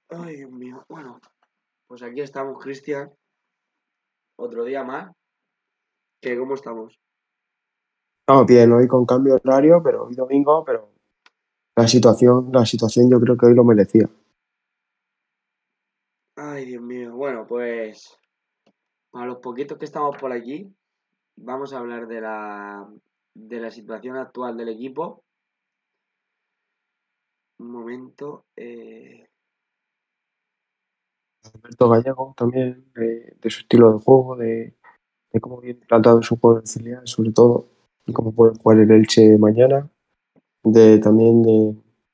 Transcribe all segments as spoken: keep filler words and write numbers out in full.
Ay, Dios mío. Bueno, pues aquí estamos, Cristian. Otro día más. ¿Qué? ¿Cómo estamos? Estamos bien, hoy con cambio de horario, pero hoy domingo, pero la situación, la situación yo creo que hoy lo merecía. Ay, Dios mío. Bueno, pues para los poquitos que estamos por aquí, vamos a hablar de la, de la situación actual del equipo. Un momento. eh, Alberto Gallego también, de, de su estilo de juego, de, de cómo viene tratado su juego en el filial, sobre todo, y cómo puede jugar el Elche mañana, de también de,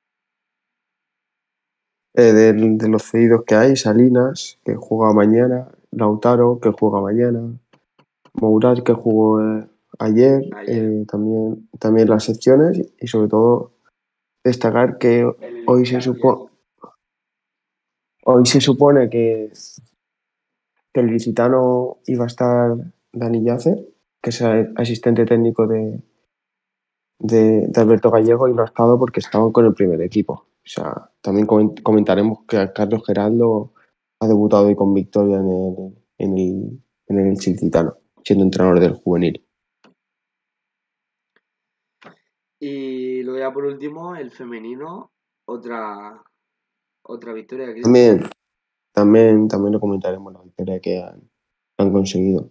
eh, de, de los cedidos que hay, Salinas, que juega mañana, Lautaro, que juega mañana, Mourad, que jugó eh, ayer, ayer. eh, también, también las secciones, y sobre todo destacar que El hoy se ilicitano ya. supo, hoy se supone que, que el licitano iba a estar Dani Yacer, que es el asistente técnico de, de, de Alberto Gallego, y no ha estado porque estaban con el primer equipo. O sea, también comen- comentaremos que Carlos Geraldo ha debutado hoy con victoria en el, en el, en el Elche Ilicitano, siendo entrenador del juvenil. Y luego ya por último, el femenino. Otra, otra victoria de Cristian. También, también, también lo comentaremos la victoria que han, han conseguido.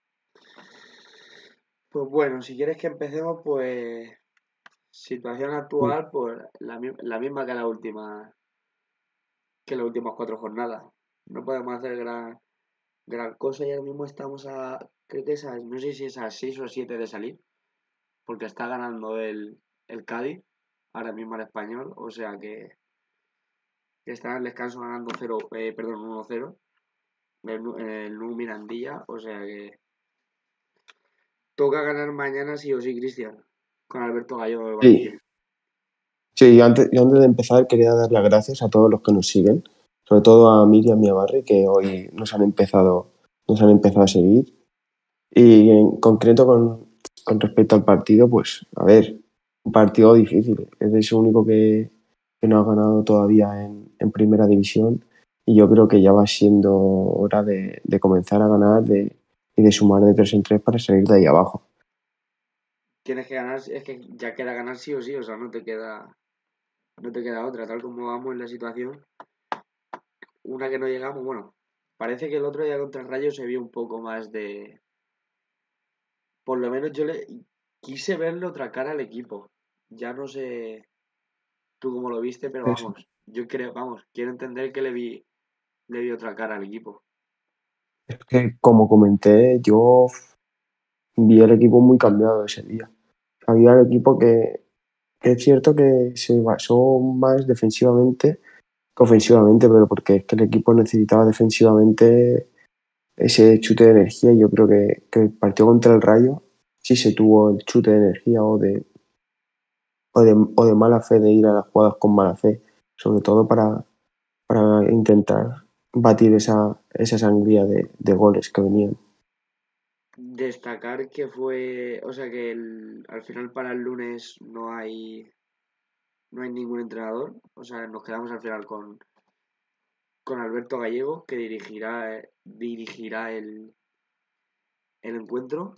Pues bueno, si quieres que empecemos, pues situación actual, pues la, mi- la misma que la última, que las últimas cuatro jornadas. No podemos hacer gran, gran cosa y ahora mismo estamos a, creo que es a, no sé si es a seis o siete de salir, porque está ganando el, el Cádiz, ahora mismo al Español, o sea que, que está en el descanso ganando cero, eh, perdón, uno cero en el, Nu- en el Nu Mirandilla, o sea que toca ganar mañana sí o sí, Cristian, con Alberto Gallo en el banquillo. Sí, sí, yo antes, yo antes de empezar quería dar las gracias a todos los que nos siguen, sobre todo a Miriam y a Barry, que hoy nos han empezado, nos han empezado a seguir. Y en concreto con, con respecto al partido, pues a ver, un partido difícil. Es el único que, que no ha ganado todavía en, en primera división, y yo creo que ya va siendo hora de, de comenzar a ganar de, y de sumar de tres en tres para salir de ahí abajo. Tienes que ganar, es que ya queda ganar sí o sí, o sea, no te queda, no te queda otra, tal como vamos en la situación. Una que no llegamos, bueno, parece que el otro día contra el Rayo se vio un poco más de. Por lo menos yo le quise verle otra cara al equipo. Ya no sé tú cómo lo viste, pero Eso. vamos, yo creo, vamos, quiero entender que le vi, le vi otra cara al equipo. Es que, como comenté, yo vi el equipo muy cambiado ese día. Había el equipo que, que es cierto que se basó más defensivamente que ofensivamente, pero porque es que el equipo necesitaba defensivamente ese chute de energía, y yo creo que, que el partido contra el Rayo sí se tuvo el chute de energía o de, o de, o de mala fe, de ir a las jugadas con mala fe, sobre todo para, para intentar batir esa, esa sangría de, de goles que venían. Destacar que fue, o sea que el- al final para el lunes no hay, no hay ningún entrenador, o sea, nos quedamos al final con, con Alberto Gallego, que dirigirá, dirigirá el, el encuentro.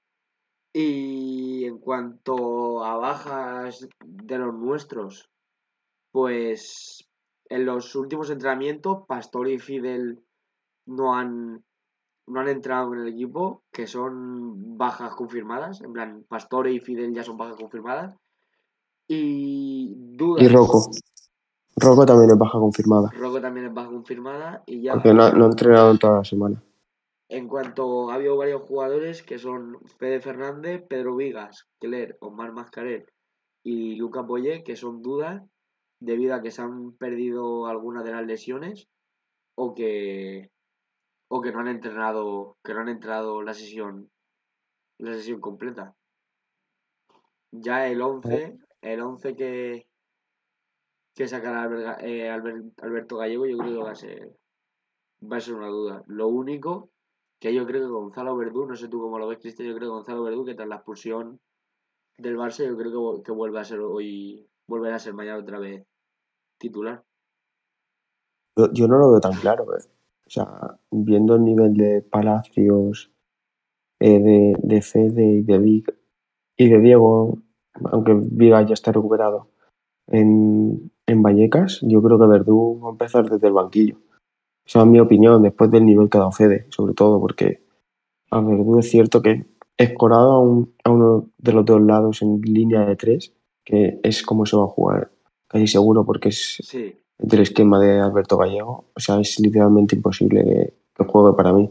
Y en cuanto a bajas de los nuestros, pues en los últimos entrenamientos, Pastor y Fidel no han, no han entrado en el equipo, que son bajas confirmadas. En plan, Pastor y Fidel ya son bajas confirmadas. Y Y dudas, Rocco, Rocco también es baja confirmada, Rocco también es baja confirmada. Y ya, porque o no, ha- no ha sea, entrenado en toda la semana. en cuanto ha habido varios jugadores que son Fede Fernández, Pedro Vigas, Keller, Omar Mascaret y Lucas Boyé, que son dudas debido a que se han perdido algunas de las lesiones o que, o que no han entrenado, que no han entrenado la sesión, la sesión completa. Ya el once el once que, que sacará Albert- eh, Albert- Alberto Gallego, yo creo que va a ser, va a ser una duda. Lo único que yo creo que Gonzalo Verdú, no sé tú cómo lo ves, Cristian, yo creo que Gonzalo Verdú, que tras la expulsión del Barça, yo creo que, vu- que vuelve a ser hoy, volverá a ser mañana otra vez titular. Yo, yo no lo veo tan claro, ¿eh? O sea, viendo el nivel de Palacios, eh, de, de Fede y de Vic y de Diego, aunque Viga ya está recuperado, en, en Vallecas, yo creo que Verdú va a empezar desde el banquillo. Esa es mi opinión, después del nivel que ha dado Fede, sobre todo porque a Verdú es cierto que escorado a, un, a uno de los dos lados en línea de tres, que es como se va a jugar casi seguro porque es Sí, del esquema de Alberto Gallego. O sea, es literalmente imposible que, que juegue para mí.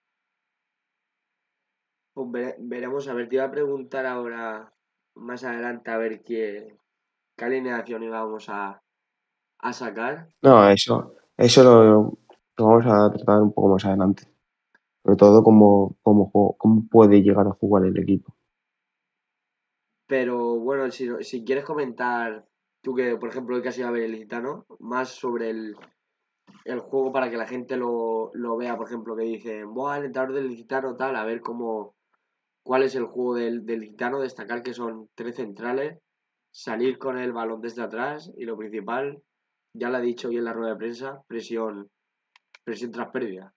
pues vere- veremos. A ver, te iba a preguntar ahora, más adelante, a ver qué, qué alineación íbamos a, a sacar. No, eso, eso lo, lo vamos a tratar un poco más adelante. Sobre todo cómo, cómo, juego- cómo puede llegar a jugar el equipo. Pero bueno, si, si quieres comentar, tú que, por ejemplo, hoy que has ido a ver el Gitano, más sobre el, el juego para que la gente lo, lo vea, por ejemplo, que dicen, Buah, el entrenador del Gitano, tal, a ver cómo, cuál es el juego del, del Gitano, destacar que son tres centrales, salir con el balón desde atrás y lo principal, ya lo ha dicho hoy en la rueda de prensa, presión, presión tras pérdida.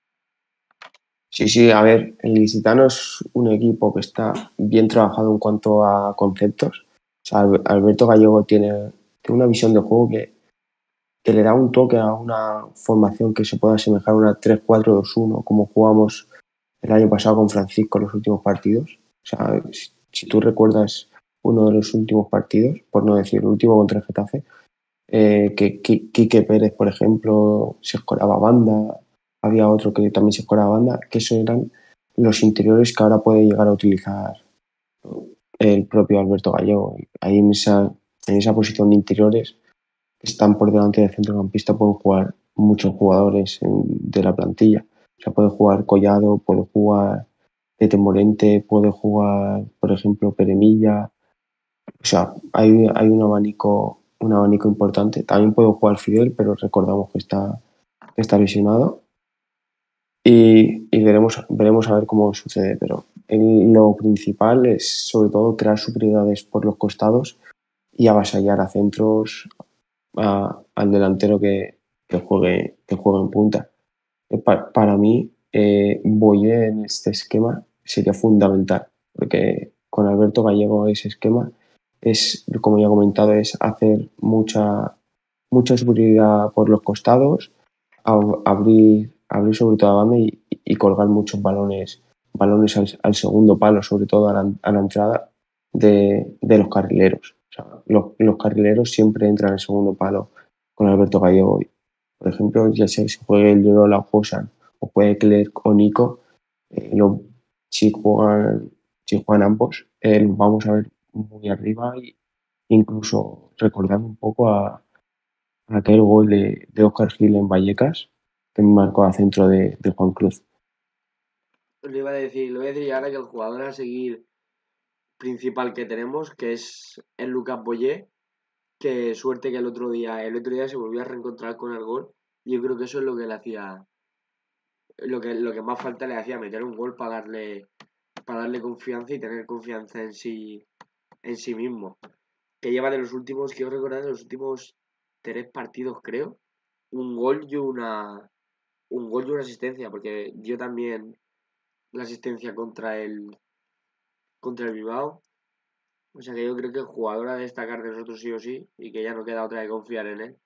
Sí, sí, a ver, el Licitano es un equipo que está bien trabajado en cuanto a conceptos. O sea, Al- Alberto Gallego tiene, tiene una visión de juego que, que le da un toque a una formación que se puede asemejar a una tres cuatro dos uno, como jugamos el año pasado con Francisco en los últimos partidos. O sea, si, si tú recuerdas uno de los últimos partidos, por no decir el último contra el Getafe, eh, que Qui- Quique Pérez, por ejemplo, se escoraba banda, había otro que también se escoraba banda, que eso eran los interiores que ahora puede llegar a utilizar el propio Alberto Gallego. Ahí en esa, en esa posición de interiores que están por delante del centrocampista pueden jugar muchos jugadores en- de la plantilla. O sea, puede jugar Collado, puede jugar Tete Morente, puede jugar, por ejemplo, Peremilla. O sea, hay, hay un abanico, un abanico importante. También puede jugar Fidel, pero recordamos que está, que está lesionado. Y, y veremos, veremos a ver cómo sucede. Pero el- lo principal es sobre todo crear superioridades por los costados y avasallar a centros a- al delantero que, que juegue, que juegue en punta. Eh, pa- para mí, eh, Boye en este esquema sería fundamental, porque con Alberto Gallego ese esquema es, como ya he comentado, es hacer mucha, mucha superioridad por los costados, ab- abrir, abrir sobre toda la banda y, y colgar muchos balones, balones al, al segundo palo, sobre todo a la, a la entrada de, de los carrileros. O sea, los, los carrileros siempre entran al segundo palo con Alberto Gallego. Por ejemplo, ya sea que se juegue el Yorola o Josan, o juegue Clerc o Nico, eh, lo- si, juegan, si juegan ambos, eh, los vamos a ver muy arriba e incluso recordando un poco a, a aquel gol de, de Oscar Gil en Vallecas, que marcó a centro de, de Juan Cruz. Le iba a decir, le voy a decir ahora que el jugador a seguir principal que tenemos, que es el Lucas Boyé, que suerte que el otro día, el otro día se volvió a reencontrar con el gol. Y yo creo que eso es lo que le hacía, lo que, lo que más falta le hacía, meter un gol para darle, para darle confianza y tener confianza en sí, en sí mismo. Que lleva de los últimos, quiero recordar, de los últimos tres partidos, creo, un gol y una, un gol y una asistencia, porque dio también la asistencia contra el, contra el Bilbao. O sea que yo creo que el jugador a destacar de nosotros sí o sí, y que ya no queda otra que confiar en él,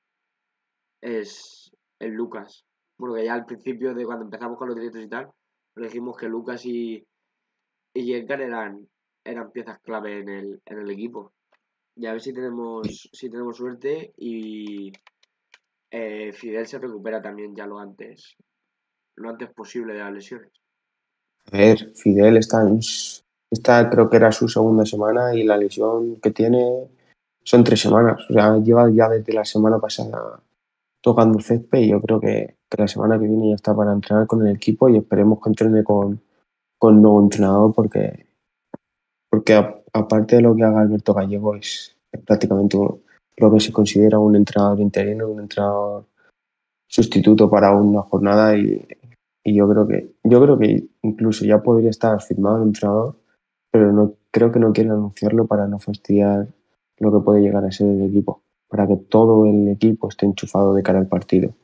es el Lucas. Bueno, que ya al principio de cuando empezamos con los directos y tal, lo dijimos que Lucas y, y Edgar eran, eran piezas clave en el, en el equipo. Y a ver si tenemos, si tenemos suerte y eh, Fidel se recupera también ya lo antes, lo antes posible de las lesiones. A ver, Fidel está, en s- esta creo que era su segunda semana y la lesión que tiene son tres semanas. O sea, lleva ya desde la semana pasada tocando el césped y yo creo que, que la semana que viene ya está para entrenar con el equipo y esperemos que entrene con, con nuevo entrenador porque, porque a- aparte de lo que haga Alberto Gallego es, es prácticamente un- lo que se considera un entrenador interino, un entrenador sustituto para una jornada y, y yo creo que yo creo que incluso ya podría estar firmado el entrenador, pero no creo que no quieren anunciarlo para no fastidiar lo que puede llegar a ser el equipo, para que todo el equipo esté enchufado de cara al partido.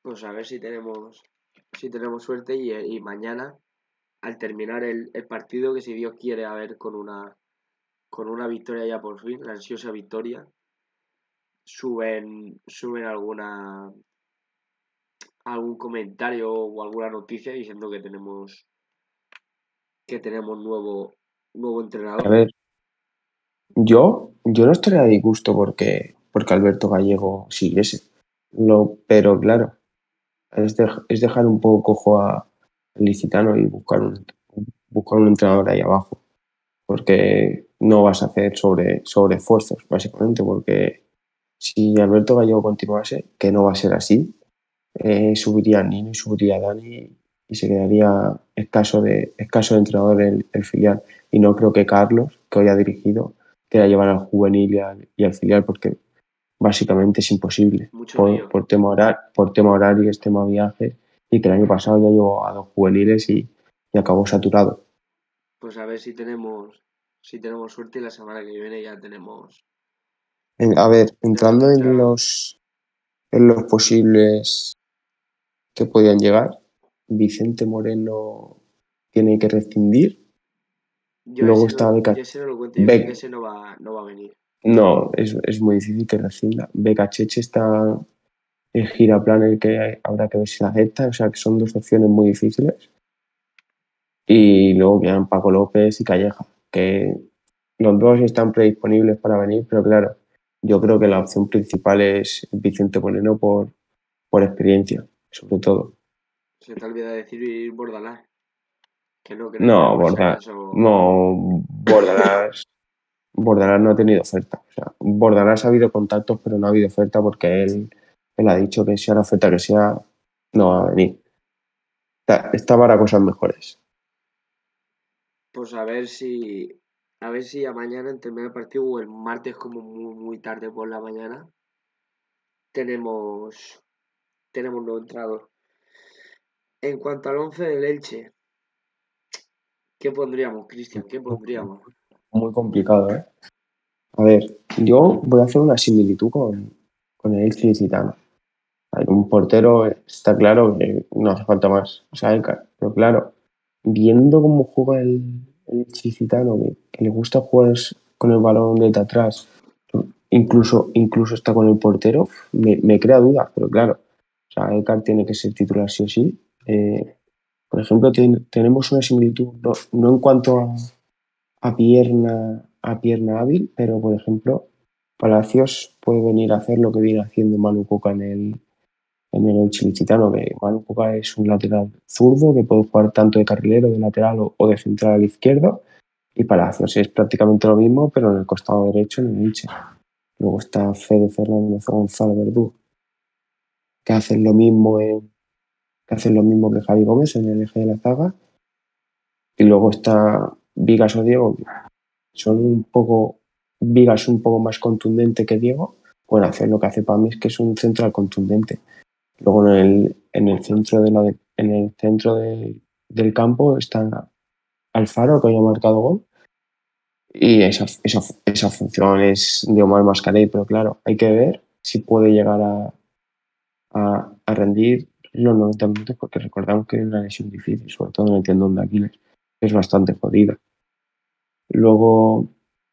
Pues a ver si tenemos, si tenemos suerte y, y mañana, al terminar el, el partido, que si Dios quiere, a ver con una, con una victoria ya por fin, la ansiosa victoria, suben, suben alguna, algún comentario o alguna noticia diciendo que tenemos, que tenemos nuevo, nuevo A entrenador. ver, yo, yo no estaría de disgusto porque, porque Alberto Gallego siguiese. Lo, pero claro, es, dej- es dejar un poco cojo a Licitano y buscar un, buscar un entrenador ahí abajo. Porque no vas a hacer sobre, sobre esfuerzos, básicamente, porque si Alberto Gallego continuase, que no va a ser así, eh, subiría Nino y subiría Dani y se quedaría escaso de, escaso de entrenador el, el filial. Y no creo que Carlos, que hoy ha dirigido, quiera llevar al juvenil y al, y al filial porque básicamente es imposible Mucho por, lío. por, tema horar, por tema horarios, tema viajes y que el año pasado ya llevó a dos juveniles y, y acabó saturado. Pues a ver si tenemos, si tenemos suerte y la semana que viene ya tenemos, En- a ver, tenemos entrando en entrenador. los, en los posibles que podían llegar, Vicente Moreno tiene que rescindir. Yo Luego ese no, está Beca, yo ese no lo cuento, yo creo que Be- ese no va, no va a venir. no, es, es muy difícil que rescinda. Becacheche está en giraplan el que habrá que ver si la acepta, o sea que son dos opciones muy difíciles. Y luego quedan Paco López y Calleja, que los dos están predisponibles para venir, pero claro, yo creo que la opción principal es Vicente Moreno por, por experiencia, sobre todo. Se te olvida decir Bordalás, que no, que no viene No, por si Borda, acaso. no, Bordalás, Bordalás no ha tenido oferta. O sea, Bordalás ha habido contactos, pero no ha habido oferta porque él, él ha dicho que sea la oferta que sea, no va a venir. Está, está para cosas mejores. Pues a ver si, a ver si a mañana en terminar el partido o el martes como muy, muy tarde por la mañana tenemos, tenemos nuevo entrenador. En cuanto al once del Elche, ¿qué pondríamos, Cristian? ¿Qué pondríamos? Muy complicado, ¿eh? A ver, yo voy a hacer una similitud con, con el Elche Licitano. Hay un portero, está claro que no hace falta más, o sea, Écar. Pero claro, viendo cómo juega el, el Elche Licitano, que, que le gusta jugar con el balón desde atrás, incluso, incluso está con el portero, me, me crea dudas, pero claro, o sea, Écar tiene que ser titular sí o sí. Eh, por ejemplo, ten- tenemos una similitud, no, no en cuanto a, a pierna, a pierna hábil, pero por ejemplo, Palacios puede venir a hacer lo que viene haciendo Manu Coca en el, en el Chilicitano, que Manu Coca es un lateral zurdo que puede jugar tanto de carrilero, de lateral o, o de central al izquierdo, y Palacios es prácticamente lo mismo, pero en el costado derecho, en el Elche. Luego está Fede Fernández o Gonzalo Verdú, que hacen lo mismo en- que hacen lo mismo que Javi Gómez en el eje de la zaga, y luego está Vigas o Diego, son un poco, Vigas un poco más contundente que Diego, pueden hacer lo que hace Pamis, que es un central contundente. Luego en el, en el centro, de la, en el centro de, del campo está Alfaro, que hoy ha marcado gol, y esa, esa, esa función es de Omar Mascarell, pero claro, hay que ver si puede llegar a, a, a rendir los noventa minutos, porque recordamos que es una lesión difícil, sobre todo en el tendón de Aquiles, que es bastante jodida. Luego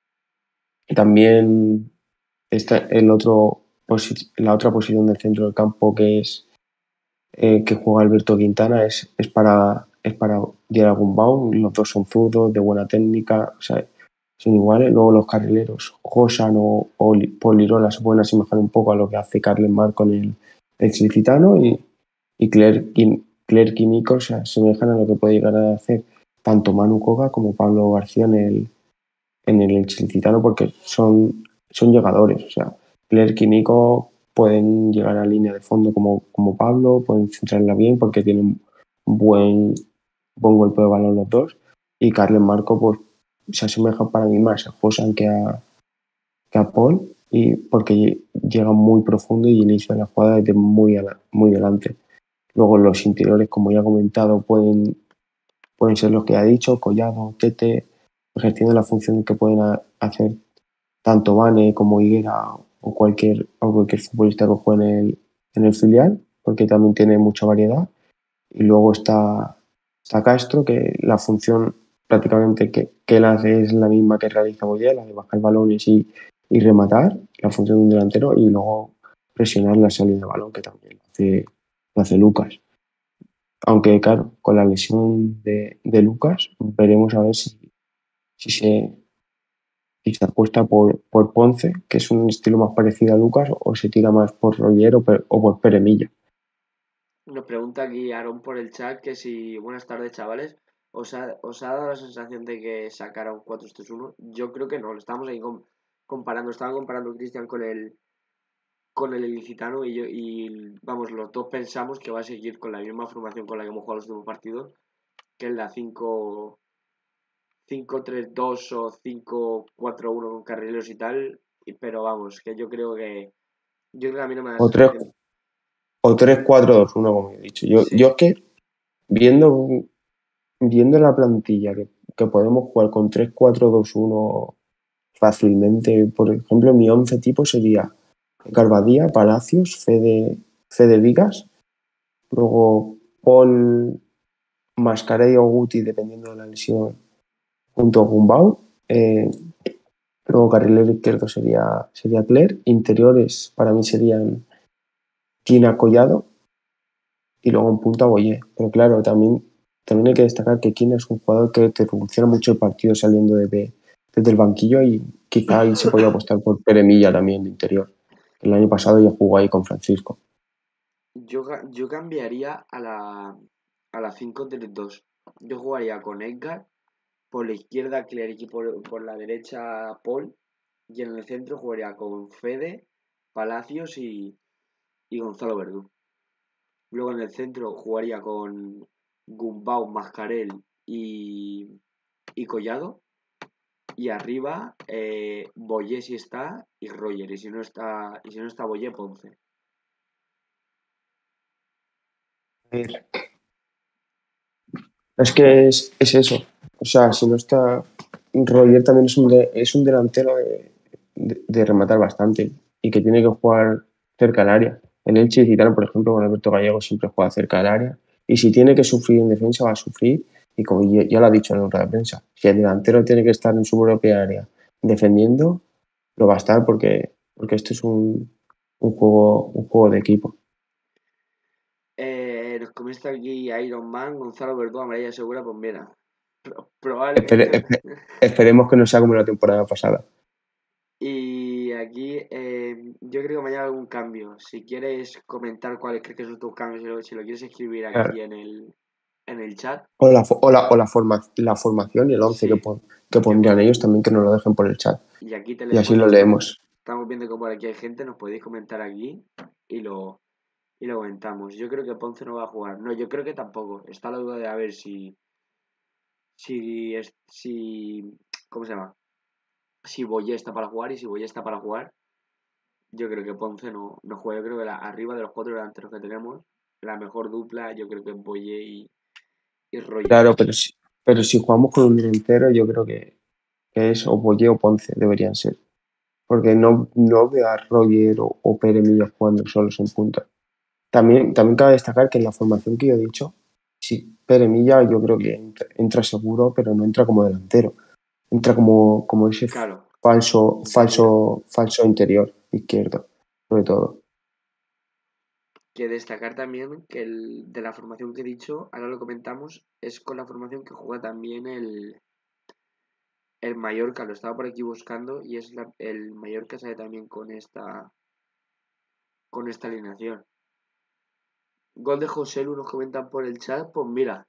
también está el otro, posi- la otra posición del centro del campo que es eh, que juega Alberto Quintana es, es para es para Diego Gumbau, los dos son zurdos, de buena técnica, o sea, son iguales. Luego los carrileros, Josan o, o Li- Polirola se pueden asemejar un poco a lo que hace Carles Mar con el, el Chilicitano y, y Clerc y Clerc y Nico se asemejan a lo que puede llegar a hacer tanto Manu Koga como Pablo García en el, en el Chilicitano porque son, son llegadores. O sea, Clerc y Nico pueden llegar a línea de fondo como, como Pablo, pueden centrarla bien porque tienen buen, buen golpe de balón los dos. Y Carles Marco pues, se asemeja para mí más a Josan que a, que a Paul y porque llega muy profundo y inicia la jugada desde muy, ala- muy delante. Luego los interiores, como ya he comentado, pueden, pueden ser los que ha dicho, Collado, Tete, ejerciendo la función que pueden a- hacer tanto Vane como Higuera o cualquier, o cualquier futbolista que juegue en el, en el filial. porque también tiene mucha variedad. Y luego está, está Castro, que la función prácticamente que, que él hace es la misma que realiza Boyer, la de bajar balones y, y rematar, la función de un delantero, y luego presionar la salida de balón, que también lo hace, lo hace Lucas. Aunque, claro, con la lesión de, de Lucas, veremos a ver si, si se, si se apuesta por, por Ponce, que es un estilo más parecido a Lucas, o se tira más por Roger o, per- o por Peremilla. Nos pregunta aquí Aaron por el chat que si, buenas tardes chavales, ¿os ha, os ha dado la sensación de que sacaron cuatro tres uno? Yo creo que no, lo estábamos ahí com- comparando, estaba comparando Cristian con el, con el ilicitano y, yo, y vamos, los dos pensamos que va a seguir con la misma formación con la que hemos jugado los últimos partidos, que es la cinco cinco tres dos o cinco cuatro uno con carrileros y tal, y- pero vamos, que yo creo que yo creo que a mí no me da la O tres sensación. o tres cuatro dos uno como he dicho. Yo, yo Sí, es que viendo, viendo la plantilla que, que podemos jugar con tres cuatro dos uno fácilmente, por ejemplo, mi once tipo sería Garbadía, Palacios, Fede, Fede Vigas, luego Paul, Mascarell o Guti, dependiendo de la lesión, junto a Gumbau. Eh, luego carrilero izquierdo sería, sería Cler. Interiores para mí serían Quina Collado y luego en punta Boyé. Pero claro, también, también hay que destacar que Quina es un jugador que te funciona mucho el partido saliendo de, desde el banquillo y quizá ahí se podía apostar por Peremilla también de interior. El año pasado ya jugó ahí con Francisco. yo, ca- yo cambiaría a la, a la cinco tres dos. Yo jugaría con Edgar, por la izquierda Cleric y por, por la derecha Paul, y en el centro jugaría con Fede, Palacios y, y Gonzalo Verdú. Luego en el centro jugaría con Gumbau, Mascarell y, y Collado. Y arriba, eh, Boyé si está y Roger. Y si no está, y si no está Boyé, Ponce. Es que es, es eso. O sea, si no está. Roger también es un, de- es un delantero de, de- de rematar bastante y que tiene que jugar cerca del área. El Elche Gitano, por ejemplo, con Alberto Gallego siempre juega cerca del área. Y si tiene que sufrir en defensa, va a sufrir. Y como ya, ya lo ha dicho en la rueda de prensa, si el delantero tiene que estar en su propia área defendiendo, lo va a estar porque, porque esto es un, un juego, un juego de equipo. Eh, nos comenta aquí Iron Man, Gonzalo Verdú, amarilla segura, pues mira, pro- Espere- probablemente. espe- esperemos que no sea como la temporada pasada. Y aquí eh, yo creo que mañana algún cambio. Si quieres comentar cuáles crees que son tus cambios, si lo, si lo quieres escribir aquí en el, en el chat, O la, fo- o la, o la, forma, la formación y el once que, sí, pon- que que pondrían pon- ellos también que nos lo dejen por el chat. y aquí te Y les así lo podéis comentar. leemos. Estamos viendo que por aquí hay gente, nos podéis comentar aquí y lo, y lo comentamos. Yo creo que Ponce no va a jugar. No, yo creo que tampoco. Está la duda de a ver si, si, es, si, ¿cómo se llama? Si Boyé está para jugar y si Boyé está para jugar, yo creo que Ponce no, no juega. Yo creo que la- arriba de los cuatro delanteros que tenemos, la mejor dupla, yo creo que es Boyé y, y Roger. Claro, pero si, pero si jugamos con un delantero, yo creo que, que es o Boye o Ponce deberían ser. Porque no, no veo a Roger o, o Pere Milla jugando solos en punta. También, también cabe destacar que en la formación que yo he dicho, sí, Pere Milla yo creo que entra, entra seguro, pero no entra como delantero. Entra como, como ese Claro, falso, interior. falso, falso interior izquierdo, sobre todo. Que destacar también que el, de la formación que he dicho, ahora lo comentamos, es con la formación que juega también el, el Mallorca. Lo estaba por aquí buscando y es la- el Mallorca sale también con esta, con esta alineación. Gol de José Lu nos comentan por el chat, pues mira,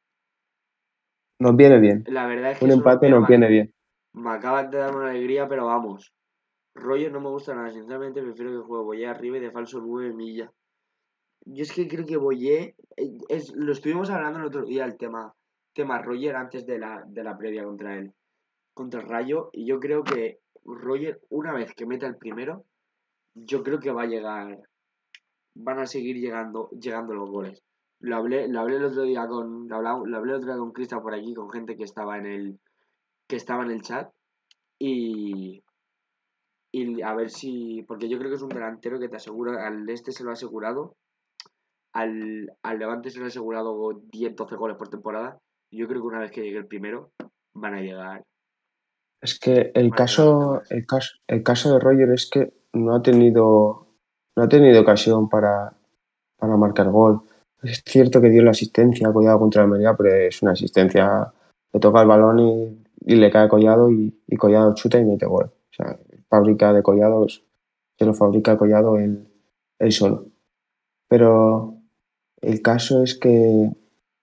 Nos viene bien. la verdad es que Un eso nos empate viene nos mal. viene bien. Me acabas de dar una alegría, pero vamos. Roger no me gusta nada, sinceramente prefiero que juegue Boyé arriba y de falso nueve millas. Yo es que creo que Boyé, eh, es, lo estuvimos hablando el otro día, el tema, tema Roger antes de la, de la previa contra él, contra el Rayo, y yo creo que Roger, una vez que meta el primero, yo creo que va a llegar, van a seguir llegando, llegando los goles. Lo hablé, lo hablé el otro día con, lo hablaba- lo hablé el otro día con Cristian por aquí, con gente que estaba en el, que estaba en el chat, y, y a ver si, porque yo creo que es un delantero que te asegura, al este se lo ha asegurado, al, al Levante se le ha asegurado diez doce goles por temporada. Yo creo que una vez que llegue el primero, van a llegar, Es que el van a llegar los caso, demás. el caso, el caso de Roger es que no ha tenido, no ha tenido ocasión para, para marcar gol. Es cierto que dio la asistencia a Collado contra el Almería, pero es una asistencia, le toca el balón y, y le cae a Collado y, y Collado chuta y mete gol. O sea, fábrica de Collados, se lo fabrica Collado él, él solo. Pero el caso es que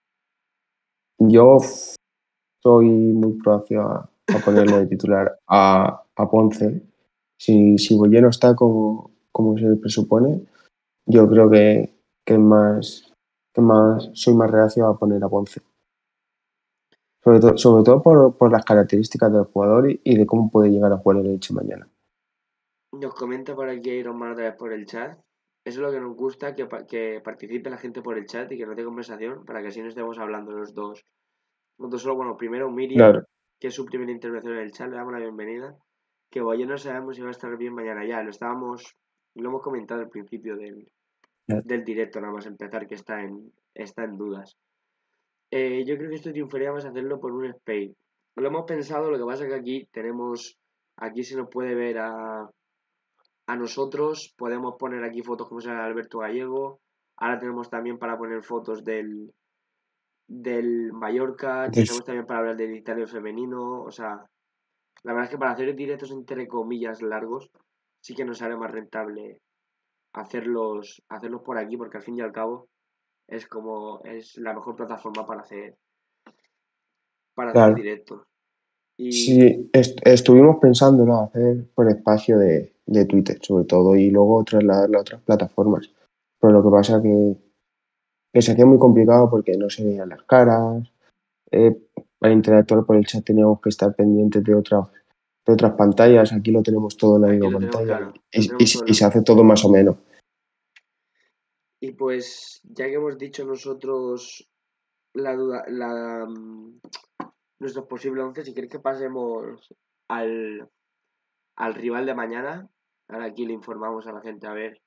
yo soy muy proactivo a, a ponerle de titular a, a Ponce. Si, si Boyeno está como, como se presupone, yo creo que, que más, que más soy más reacio a poner a Ponce. Sobre, to- sobre todo por, por las características del jugador y, y de cómo puede llegar a jugar el Elche mañana. Nos comenta por aquí Iron Man otra vez por el chat. Eso es lo que nos gusta, que, pa- que participe la gente por el chat y que no dé conversación, para que así no estemos hablando los dos. Nosotros solo, bueno, primero Miriam, Claro, que es su primera intervención en el chat, le damos la bienvenida. Que hoy no sabemos si va a estar bien mañana ya, lo estábamos, lo hemos comentado al principio del, del directo, nada más empezar, que está en, está en dudas. Eh, yo creo que esto triunfaría más hacerlo por un Spain. Lo hemos pensado, lo que pasa es que aquí tenemos, aquí se nos puede ver a, a nosotros, podemos poner aquí fotos como sea de Alberto Gallego, ahora tenemos también para poner fotos del, del Mallorca, entonces, tenemos también para hablar del Italia femenino, o sea, la verdad es que para hacer directos entre comillas largos, sí que nos sale más rentable hacerlos, hacerlos por aquí, porque al fin y al cabo es como, es la mejor plataforma para hacer, para hacer claro. directos. Y Sí, est- estuvimos pensando, ¿no? Hacer por espacio de, de Twitter, sobre todo, y luego trasladarlo a otras plataformas. Pero lo que pasa que, que se hacía muy complicado porque no se veían las caras. eh, para interactuar por el chat teníamos que estar pendientes de otras de otras pantallas. Aquí lo tenemos todo en la aquí misma lo tenemos pantalla y, claro, lo y- tenemos todo y- en y la se hace misma. todo más o menos. Y pues, ya que hemos dicho nosotros la duda, la, mm, nuestros posibles once, si queréis que pasemos al, al rival de mañana, ahora aquí le informamos a la gente, a ver.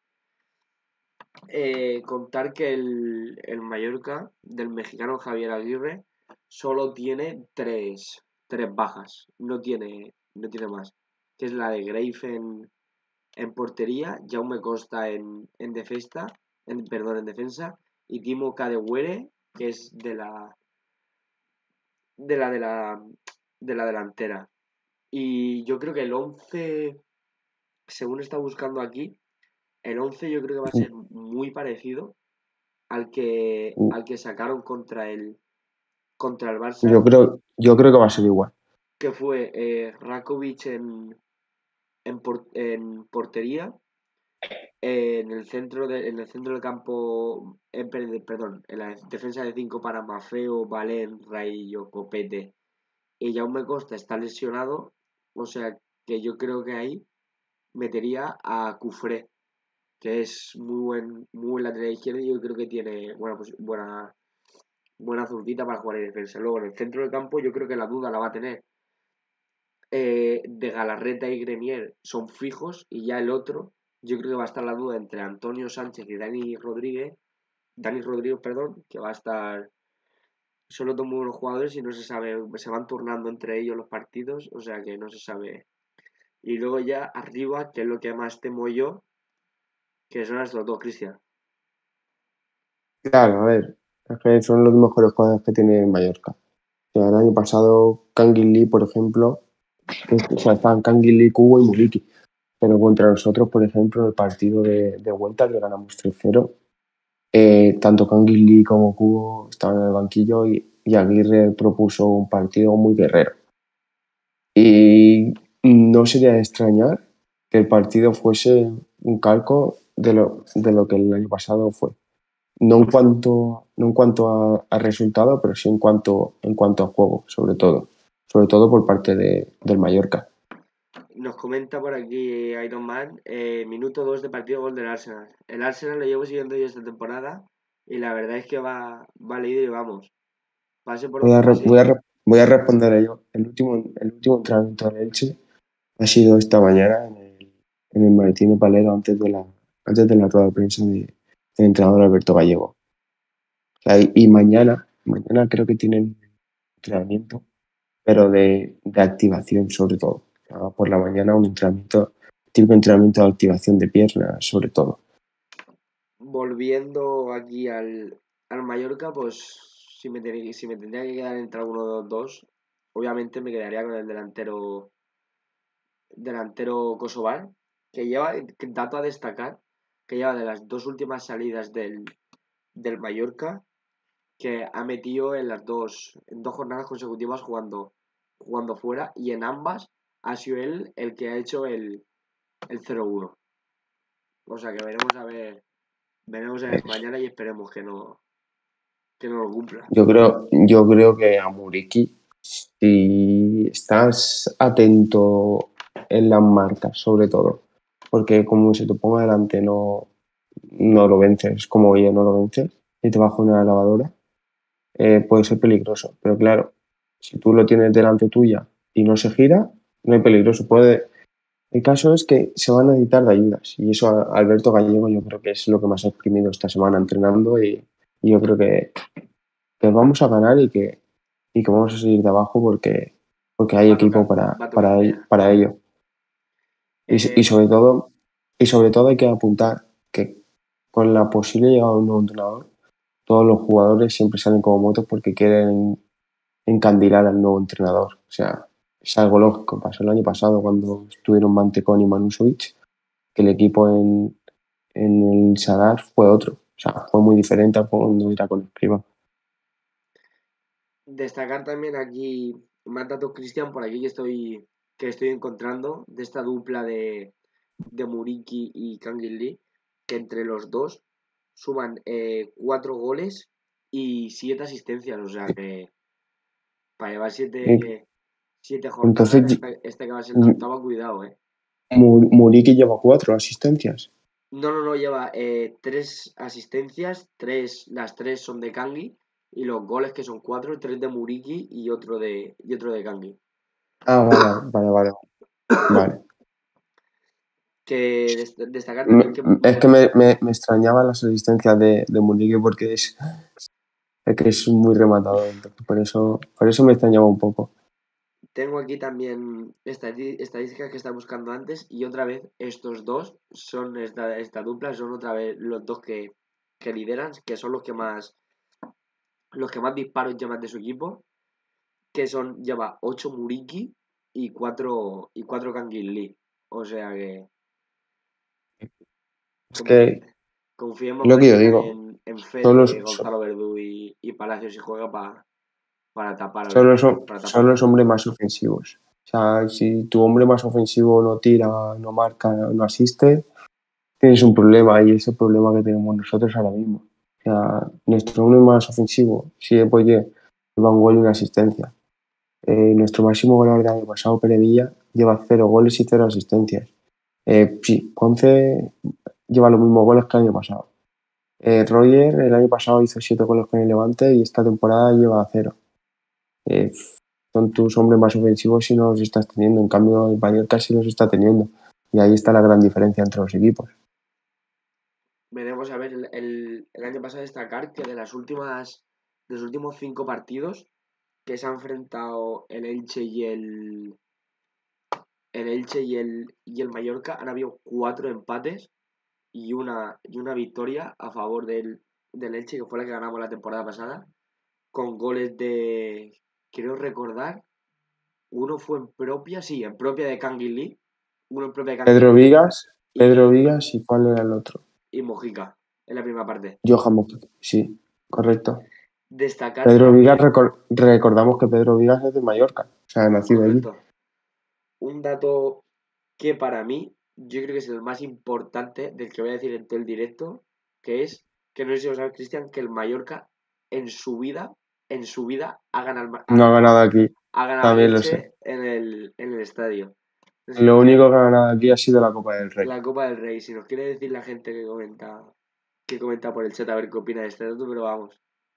Eh, contar que el, el Mallorca del mexicano Javier Aguirre solo tiene tres, tres bajas, no tiene, no tiene más, que es la de Greiff en, en portería, Jaume Costa en, en defensa, en, perdón, en defensa, y Timo Kadewere, que es de la de la de la de la delantera. Y yo creo que el once, según está buscando aquí, el once yo creo que va a ser muy parecido al que, al que sacaron contra el, contra el Yo Barça, creo, yo creo que va a ser igual. que fue eh, Rakovic en, en, por- en portería, eh, en el centro de, en el centro del campo, eh, per- perdón, en la defensa de cinco para Mafeo, Valen, Raillo, Copete y Jaume Costa está lesionado, o sea que yo creo que ahí metería a Cufré, que es muy buen, muy buen lateral izquierdo y yo creo que tiene buena, posi- buena, buena zurdita para jugar en defensa. Luego en el centro del campo yo creo que la duda la va a tener eh, de Galarreta y Grenier son fijos y ya el otro yo creo que va a estar la duda entre Antonio Sánchez y Dani Rodríguez, Dani Rodríguez, perdón, que va a estar solo dos muy buenos jugadores y no se sabe, se van turnando entre ellos los partidos, o sea que no se sabe. Y luego ya arriba, que es lo que más temo yo, que son estos dos, Cristian. Claro, a ver, es que son los mejores jugadores que tiene Mallorca. O sea, el año pasado, Kangin Lee, por ejemplo, es- o sea, estaban Kangin Lee, Kubo y Muriqui. Pero contra nosotros, por ejemplo, el partido de, de vuelta que ganamos tres cero, eh, tanto Kangin Lee como Kubo estaban en el banquillo y, y Aguirre propuso un partido muy guerrero. Y no sería de extrañar que el partido fuese un calco de lo, de lo que el año pasado fue. No en cuanto, no en cuanto a, a resultado, pero sí en cuanto, en cuanto a juego, sobre todo. Sobre todo por parte de, del Mallorca. Nos comenta por aquí Iron Man, eh, minuto dos de partido gol del Arsenal. El Arsenal lo llevo siguiendo yo esta temporada y la verdad es que va, va leído y vamos. Pase por Voy donde a, re- pase. voy a, re- voy a responder a ello. El último, el último entrenamiento del Elche ha sido esta mañana en el, en el Martínez Valero antes de la, antes de la rueda de prensa de- del entrenador Alberto Gallego. Que hay- y mañana, mañana creo que tienen entrenamiento, pero de, de activación sobre todo. O sea, por la mañana un entrenamiento, tipo de entrenamiento de activación de piernas sobre todo. Volviendo aquí al, al Mallorca, pues si me, ten- si me tendría que quedar entre alguno de los dos, obviamente me quedaría con el delantero, delantero Kosovar, que lleva, que dato a destacar, que lleva de las dos últimas salidas del, del Mallorca, que ha metido en las dos, en dos jornadas consecutivas jugando, jugando fuera, y en ambas ha sido él el que ha hecho el, el cero uno. O sea que veremos a ver, veremos a ver Es- mañana y esperemos que no, que no lo cumpla. yo creo, yo creo que a Muriqui, si estás atento en las marcas, sobre todo, porque como se te ponga delante no, no lo vences, como yo no lo vences, y te bajo una lavadora, eh, puede ser peligroso. Pero claro, si tú lo tienes delante tuya y no se gira, no hay peligroso. Puede... El caso es que se van a necesitar de ayudas y eso a Alberto Gallego yo creo que es lo que más ha exprimido esta semana entrenando y, y yo creo que, que vamos a ganar y que, y que vamos a seguir de abajo porque, porque hay Va a tocar, equipo para, va a tocar para, tela. para ello. Y, Eh, y sobre todo, y sobre todo hay que apuntar que con la posible llegada de un nuevo entrenador, todos los jugadores siempre salen como motos porque quieren encandilar al nuevo entrenador. O sea, es algo lógico. Pasó el año pasado cuando estuvieron Mantecón y Manusovic, que el equipo en, en el Sadar fue otro. O sea, fue muy diferente a cuando era con Escribá. Destacar también aquí más datos, Cristian, por aquí que estoy, que estoy encontrando de esta dupla de, de Muriqui y Kangin Lee, que entre los dos suman eh, cuatro goles y siete asistencias. O sea que para llevar Y siete, siete entonces, jornadas, esta, esta que va a ser la octava, cuidado, eh. Mu- Muriqui lleva cuatro asistencias. No, no, no, lleva eh, tres asistencias, tres, las tres son de Kangi, y los goles que son cuatro, tres de Muriqui y otro de, y otro de Kangi. Ah, vale, vale, vale. Vale. Que dest- destacar también Me- que Es que me, me, me extrañaban las asistencias de, de Muriqui porque es, es que es muy rematador. Entonces, por eso, por eso me extrañaba un poco. tengo aquí también estati- estadísticas que estaba buscando antes, y otra vez estos dos son esta, esta dupla, son otra vez los dos que, que lideran, que son los que más los que más disparos llevan de su equipo, que son lleva ocho Muriqui y cuatro y cuatro Kangin Lee. O sea que Es confi- que confiemos lo que yo mañana digo, en, en solo, Fede, Gonzalo Verdú y, y Palacios, y juega pa- para tapar a solo, los, son, para tapar son los los goles. hombres más ofensivos. O sea, si tu hombre más ofensivo no tira, no marca, no asiste, tienes un problema y es el problema que tenemos nosotros ahora mismo. O sea, nuestro hombre más ofensivo, sí, oye, lleva un gol y una asistencia. Eh, nuestro máximo goleador del año pasado, Pere Villa, lleva cero goles y cero asistencias. Eh, sí, Ponce lleva los mismos goles que el año pasado. Eh, Roger el año pasado hizo siete goles con el Levante y esta temporada lleva cero. Eh, son tus hombres más ofensivos si no los estás teniendo. En cambio, el Mallorca sí los está teniendo. Y ahí está la gran diferencia entre los equipos. Veremos a ver el, el- el año pasado destacar que de las últimas, de los últimos cinco partidos que se han enfrentado el Elche y el, el Elche y el, y el Mallorca, han habido cuatro empates y una, y una victoria a favor del, del Elche, que fue la que ganamos la temporada pasada, con goles de, quiero recordar, uno fue en propia, sí, en propia de Kangin Lee, uno en propia de Kangin Pedro Lee Vigas, Pedro y, Vigas y ¿cuál era el otro? y Mojica en la primera parte. Johan Mojica. Sí, correcto. Destacar Pedro Vigas, también, recor- recordamos que Pedro Vigas es de Mallorca, o sea, nacido allí. correcto, un dato que para mí yo creo que es el más importante del que voy a decir en todo el directo, que es, que no sé si lo sabes, Cristian, que el Mallorca en su vida, en su vida ha ganado, al Ma- ha No ha ganado, ganado aquí, ha ganado al también lo sé. Elche en el, en el estadio. No sé si Lo nos único quiere, que ha ganado aquí ha sido la Copa del Rey. la Copa del Rey, si nos quiere decir la gente que comenta, que comenta por el chat a ver qué opina de este dato, pero vamos,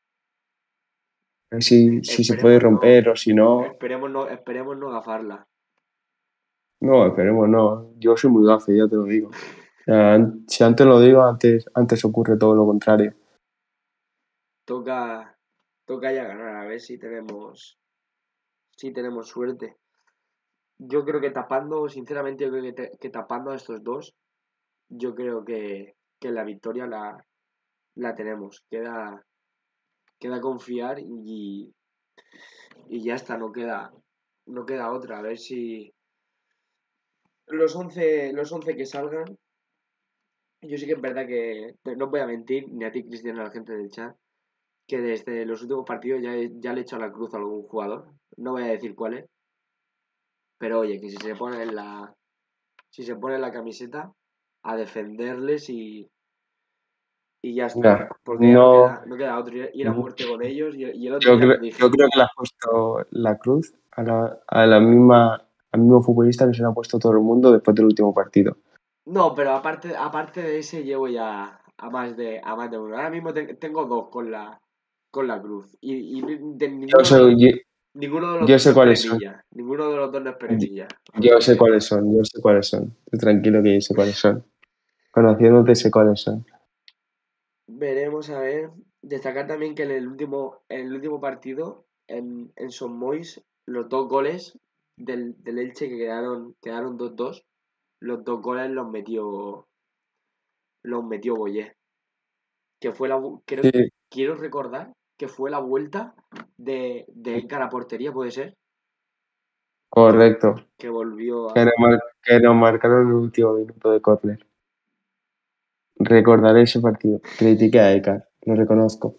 A ver si, si se puede esperemos no, romper o si no. esperemos no, esperemos no gafarla. No, esperemos, no. Yo soy muy gafe, ya te lo digo. O sea, an- si antes lo digo, antes, antes ocurre todo lo contrario. toca, toca ya ganar, a ver si tenemos, si tenemos suerte. Yo creo que tapando, sinceramente, yo creo que, te- que tapando a estos dos, yo creo que, que la victoria la, la tenemos. Queda, queda confiar y, y ya está, no queda, no queda otra. A ver si los once los once que salgan, yo sí que es verdad que no voy a mentir, ni a ti, Cristiano, ni a la gente del chat, que desde los últimos partidos ya, he- ya le he echado la cruz a algún jugador. No voy a decir cuál es, pero oye, que si se pone en la, si se pone en la camiseta, a defenderles y, y ya está. Ya, Porque ya no no. queda, no queda otro, ir ir a muerte con ellos. Y, y el otro Yo día creo, lo yo dije. creo que le has puesto la cruz a la, a la misma, al mismo futbolista que se le ha puesto todo el mundo después del último partido. No, pero aparte, aparte de ese llevo ya a más de, a más de uno. Ahora mismo te- tengo dos con la, con la cruz. Y, y de Yo ninguno sé, de los, yo, ninguno de los yo dos no sé es cuáles son. Peremilla. Ninguno de los dos no es Yo, Peremilla. O yo sea sé que cuáles son, yo sé cuáles son. Tú tranquilo que yo sé cuáles son. Conociéndote sé cuáles son. veremos a ver. Destacar también que en el último, en el último partido, en, en Son Mois, los dos goles del, del Elche que quedaron, quedaron dos dos, los dos goles los metió, los metió Boyé. Que fue la, vu- creo, Sí, quiero recordar que fue la vuelta de, de Edgar a portería, puede ser, que, correcto. que volvió Que nos, a... mar- que nos marcaron en el último minuto de córner. Recordaré ese partido. Critiqué a Eka, lo reconozco.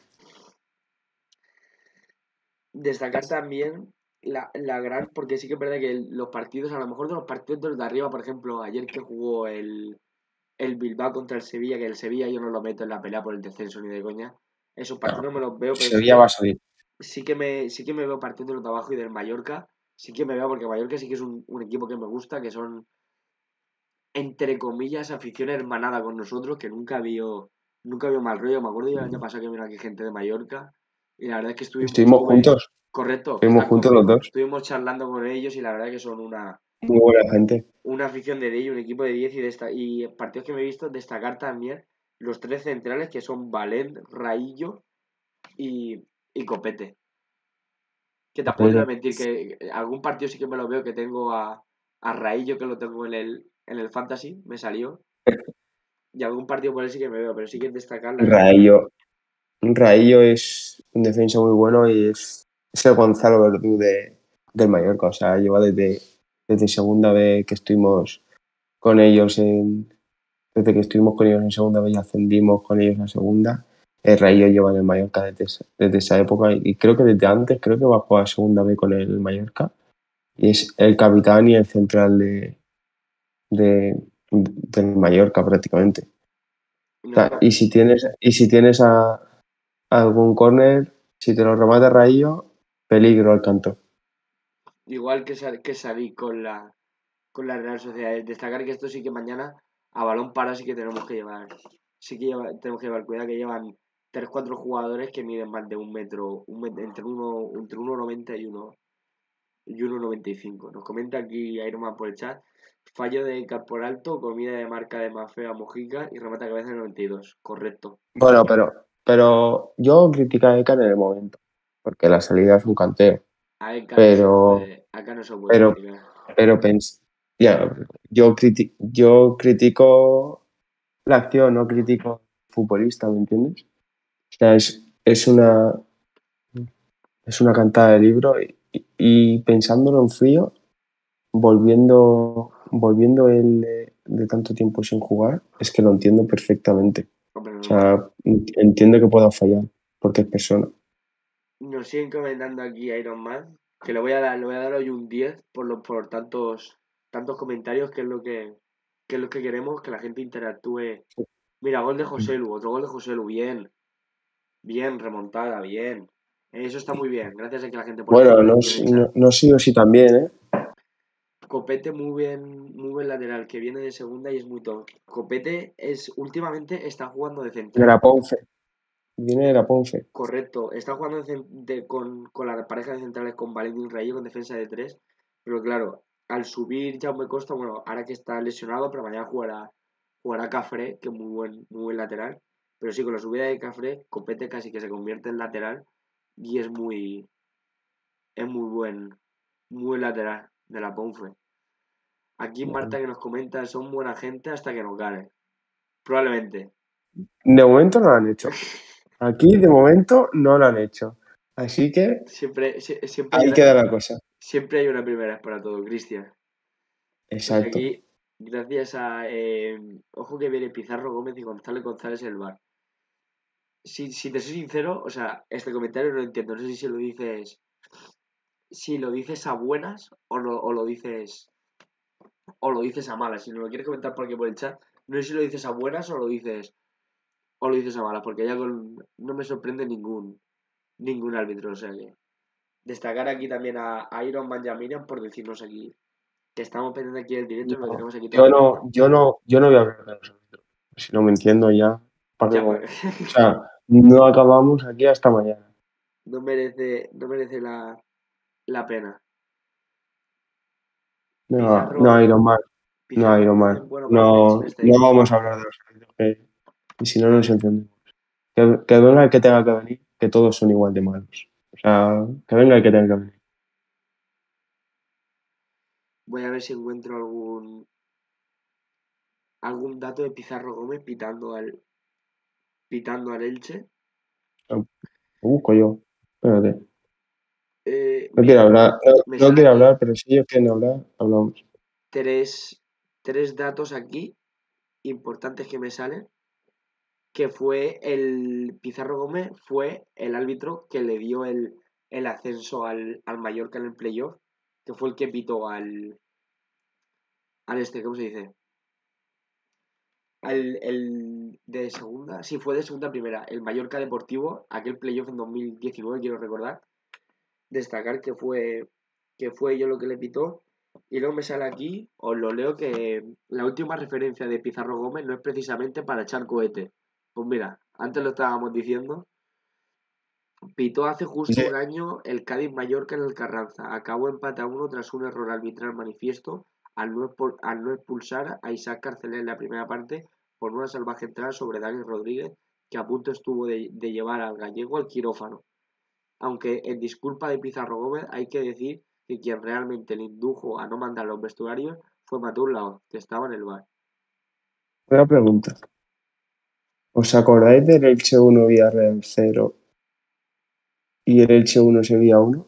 Destacar también la, la gran, porque sí que es verdad que el- los partidos, a lo mejor de los partidos de los de arriba, por ejemplo, ayer que jugó el, el Bilbao contra el Sevilla, que el Sevilla yo no lo meto en la pelea por el descenso ni de coña, esos partidos No, no me los veo, pero sí Sevilla va que, a salir. sí que me, sí que me veo partidos de los de abajo y del Mallorca, sí que me veo porque Mallorca sí que es un, un equipo que me gusta, que son entre comillas, afición hermanada con nosotros, que nunca vio, nunca vio mal rollo. Me acuerdo yo el año pasado que vino aquí gente de Mallorca y la verdad es que estuvimos, Estuvimos estuve juntos. correcto, Estuvimos juntos exacto. los dos. Estuvimos charlando con ellos y la verdad que son una, Muy buena gente. una afición de diez, un equipo de diez y, desta- y partidos que me he visto destacar también los tres centrales que son Valent, Raillo y, y Copete. Que tampoco te voy a Correcto. mentir que algún partido sí que me lo veo que tengo a, a Raillo que lo tengo en el, en el Fantasy, me salió. Y algún partido por él sí que me veo, pero sí que destacar la gran. Raillo, Raillo es un defensa muy bueno y es, es el Gonzalo Verdú de, del Mallorca. O sea, lleva desde, desde segunda vez que estuvimos con ellos en, desde que estuvimos con ellos en segunda vez y ascendimos con ellos a segunda. El Raillo lleva en el Mallorca desde, esa- desde esa época y, y creo que desde antes, creo que bajó a segunda vez con el Mallorca. Y es el capitán y el central de, de, del Mallorca prácticamente. O No, sea, y si tienes, y si tienes a, algún córner, si te lo remata Raillo, peligro al canto. igual que, sa- que salí con la, con la Real Sociedad. Destacar que esto sí que mañana a balón para sí que tenemos que llevar. Sí que lleva- tenemos que llevar cuidado que llevan tres cuatro jugadores que miden más de un metro, un met- entre uno, entre uno noventa y uno y uno noventa y cinco. Nos comenta aquí Ironman por el chat. Fallo de Car por alto, comida de marca de Mafea Mojica y remata cabeza de noventa y dos. Correcto. Bueno, pero, pero yo critiqué a Eka en el momento, porque la salida es un canteo. A Eka no se Pero, puede, acá no se puede pero, criticar. pero pens- ya, yo, criti- yo critico la acción, no critico al futbolista, ¿me entiendes? O sea, es, es una, es una cantada de libro y, y pensándolo en frío, volviendo, volviendo él de, de tanto tiempo sin jugar, es que lo entiendo perfectamente. Hombre, O normal. sea, entiendo que pueda fallar, porque es persona. Nos siguen comentando aquí Iron Man, que le voy a dar, le voy a dar hoy un diez por los por tantos tantos comentarios, que es lo que, que es lo que queremos, que la gente interactúe. Mira, gol de José Lu, otro gol de José Lu, bien, bien, remontada, bien. Eso está muy bien, gracias a que la gente pone Bueno, goles no, aquí en s- el chat. no, no sí o sí también, ¿eh? Copete muy bien, muy buen lateral, que viene de segunda y es muy top. Copete es, últimamente está jugando de De central. la Ponce. Viene de la Ponce. Correcto, está jugando de cen- de- con, con la pareja de centrales con Valentín Rayo con defensa de tres, pero claro, al subir Jaume Costa, bueno, ahora que está lesionado, pero mañana jugará, jugará Cafré, que es muy buen, muy buen lateral, Pero sí, con la subida de Cafré, Copete casi que se convierte en lateral y es muy, es muy buen, muy buen lateral de la Ponfe. Aquí Marta que nos comenta, son buena gente hasta que nos gane. Probablemente. De momento no lo han hecho. Aquí de momento no lo han hecho. Así que Siempre, sie- siempre hay ahí una, queda la cosa. siempre hay una primera vez para todo, Cristian. Pues Exacto. aquí, gracias a. Eh, ojo que viene Pizarro Gómez y González González el bar. Si, si te soy sincero, o sea, este comentario no lo entiendo. No sé si lo dices. Si lo dices a buenas o, no, o lo dices. O lo dices a malas. Si no lo quieres comentar por aquí por el chat, no sé si lo dices a buenas o lo dices. O lo dices a malas, porque ya con, no me sorprende ningún. Ningún árbitro. O sea que. Destacar aquí también a, a Iron Man y a Miriam por decirnos aquí. Que estamos pendientes aquí del directo y lo No, tenemos aquí todo yo en mente. no, yo no, yo no voy a hablar de los árbitros. Si no me entiendo ya, ¿para qué Ya, voy? pues. O sea, no acabamos aquí hasta mañana. No merece, no merece la, la pena. No, no, Pizarro, Iron Man, no, Pizarro Iron Gómez es Man. bueno para el Elche en No, no estadística. vamos a hablar de los árbitros, que- y si no nos entendemos. Que, que venga el que tenga que venir, que todos son igual de malos. O sea, que venga el que tenga que venir. Voy a ver si encuentro algún algún dato de Pizarro Gómez pitando al pitando al Elche. Lo busco yo. Espérate. Eh, No quiero mira, hablar, me no, no sale quiero aquí hablar, pero si ellos quieren hablar, hablamos. tres, tres datos aquí importantes que me salen. Que fue el Pizarro Gómez fue el árbitro que le dio el, el ascenso al, al Mallorca en el playoff, que fue el que pitó al, al este, ¿cómo se dice? Al, el de segunda, sí, fue de segunda a primera, el Mallorca Deportivo, aquel playoff en dos mil diecinueve, quiero recordar, destacar que fue que fue yo lo que le pitó. Y luego me sale aquí, os lo leo, que la última referencia de Pizarro Gómez no es precisamente para echar cohete. Pues mira, antes lo estábamos diciendo. Pitó hace justo Oye, un año el Cádiz Mallorca en el Carranza. Acabó empate a uno tras un error arbitral manifiesto al no, expul- al no expulsar a Isaac Carcelé en la primera parte por una salvaje entrada sobre Dani Rodríguez, que a punto estuvo de, de llevar al gallego al quirófano. Aunque en disculpa de Pizarro Gómez hay que decir que quien realmente le indujo a no mandar los vestuarios fue Mateu Laoz, que estaba en el bar. una pregunta. ¿Os acordáis del Elche uno Villarreal cero y el Elche uno Sevilla uno?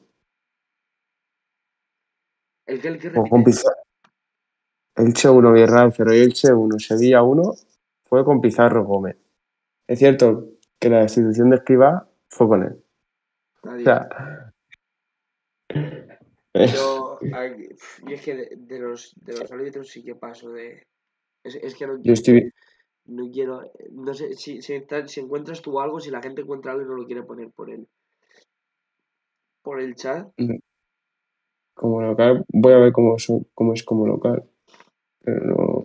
¿El que el que O con repite? Pizarro. Elche uno Villarreal cero y Elche uno Sevilla uno fue con Pizarro Gómez. Es cierto que la destitución de Escribá fue con él. O Nadie. sea, eh, Yo, ay, yo es que de, de los, de los árbitros sí que paso de. Es, es que no, yo estoy, no quiero. No sé si, si, está- si encuentras tú algo, si la gente encuentra algo y no lo quiere poner por el, por el chat. como local, voy a ver cómo, son- cómo es como local, pero no,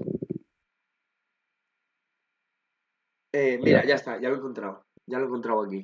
Eh, voy a mira, ya está, ya lo he encontrado. Ya lo he encontrado aquí.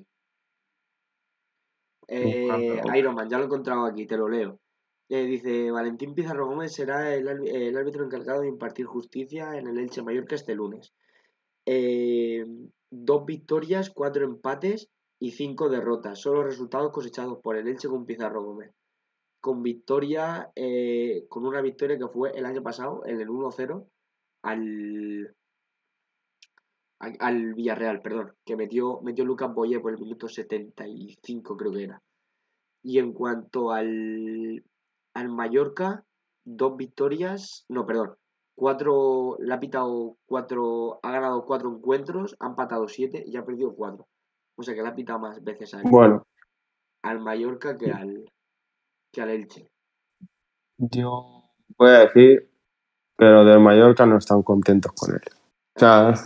Eh, buscarlo. Iron Man, ya lo he encontrado aquí, te lo leo. Eh, dice, Valentín Pizarro Gómez será el, árbi- el árbitro encargado de impartir justicia en el Elche Mallorca este lunes. Eh, dos victorias, cuatro empates y cinco derrotas. Son los resultados cosechados por el Elche con Pizarro Gómez. Con victoria, eh, con una victoria que fue el año pasado, en el uno cero, al, al, al Villarreal, perdón, que metió, metió Lucas Boye por el minuto setenta y cinco, creo que era. Y en cuanto al, al Mallorca, dos victorias, no, perdón, cuatro, le ha pitado cuatro, ha ganado cuatro encuentros, ha empatado siete y ha perdido cuatro. O sea que le ha pitado más veces al, Bueno, al Mallorca que al, que al Elche. yo voy a decir, pero del Mallorca no están contentos con él. O Ah, sea,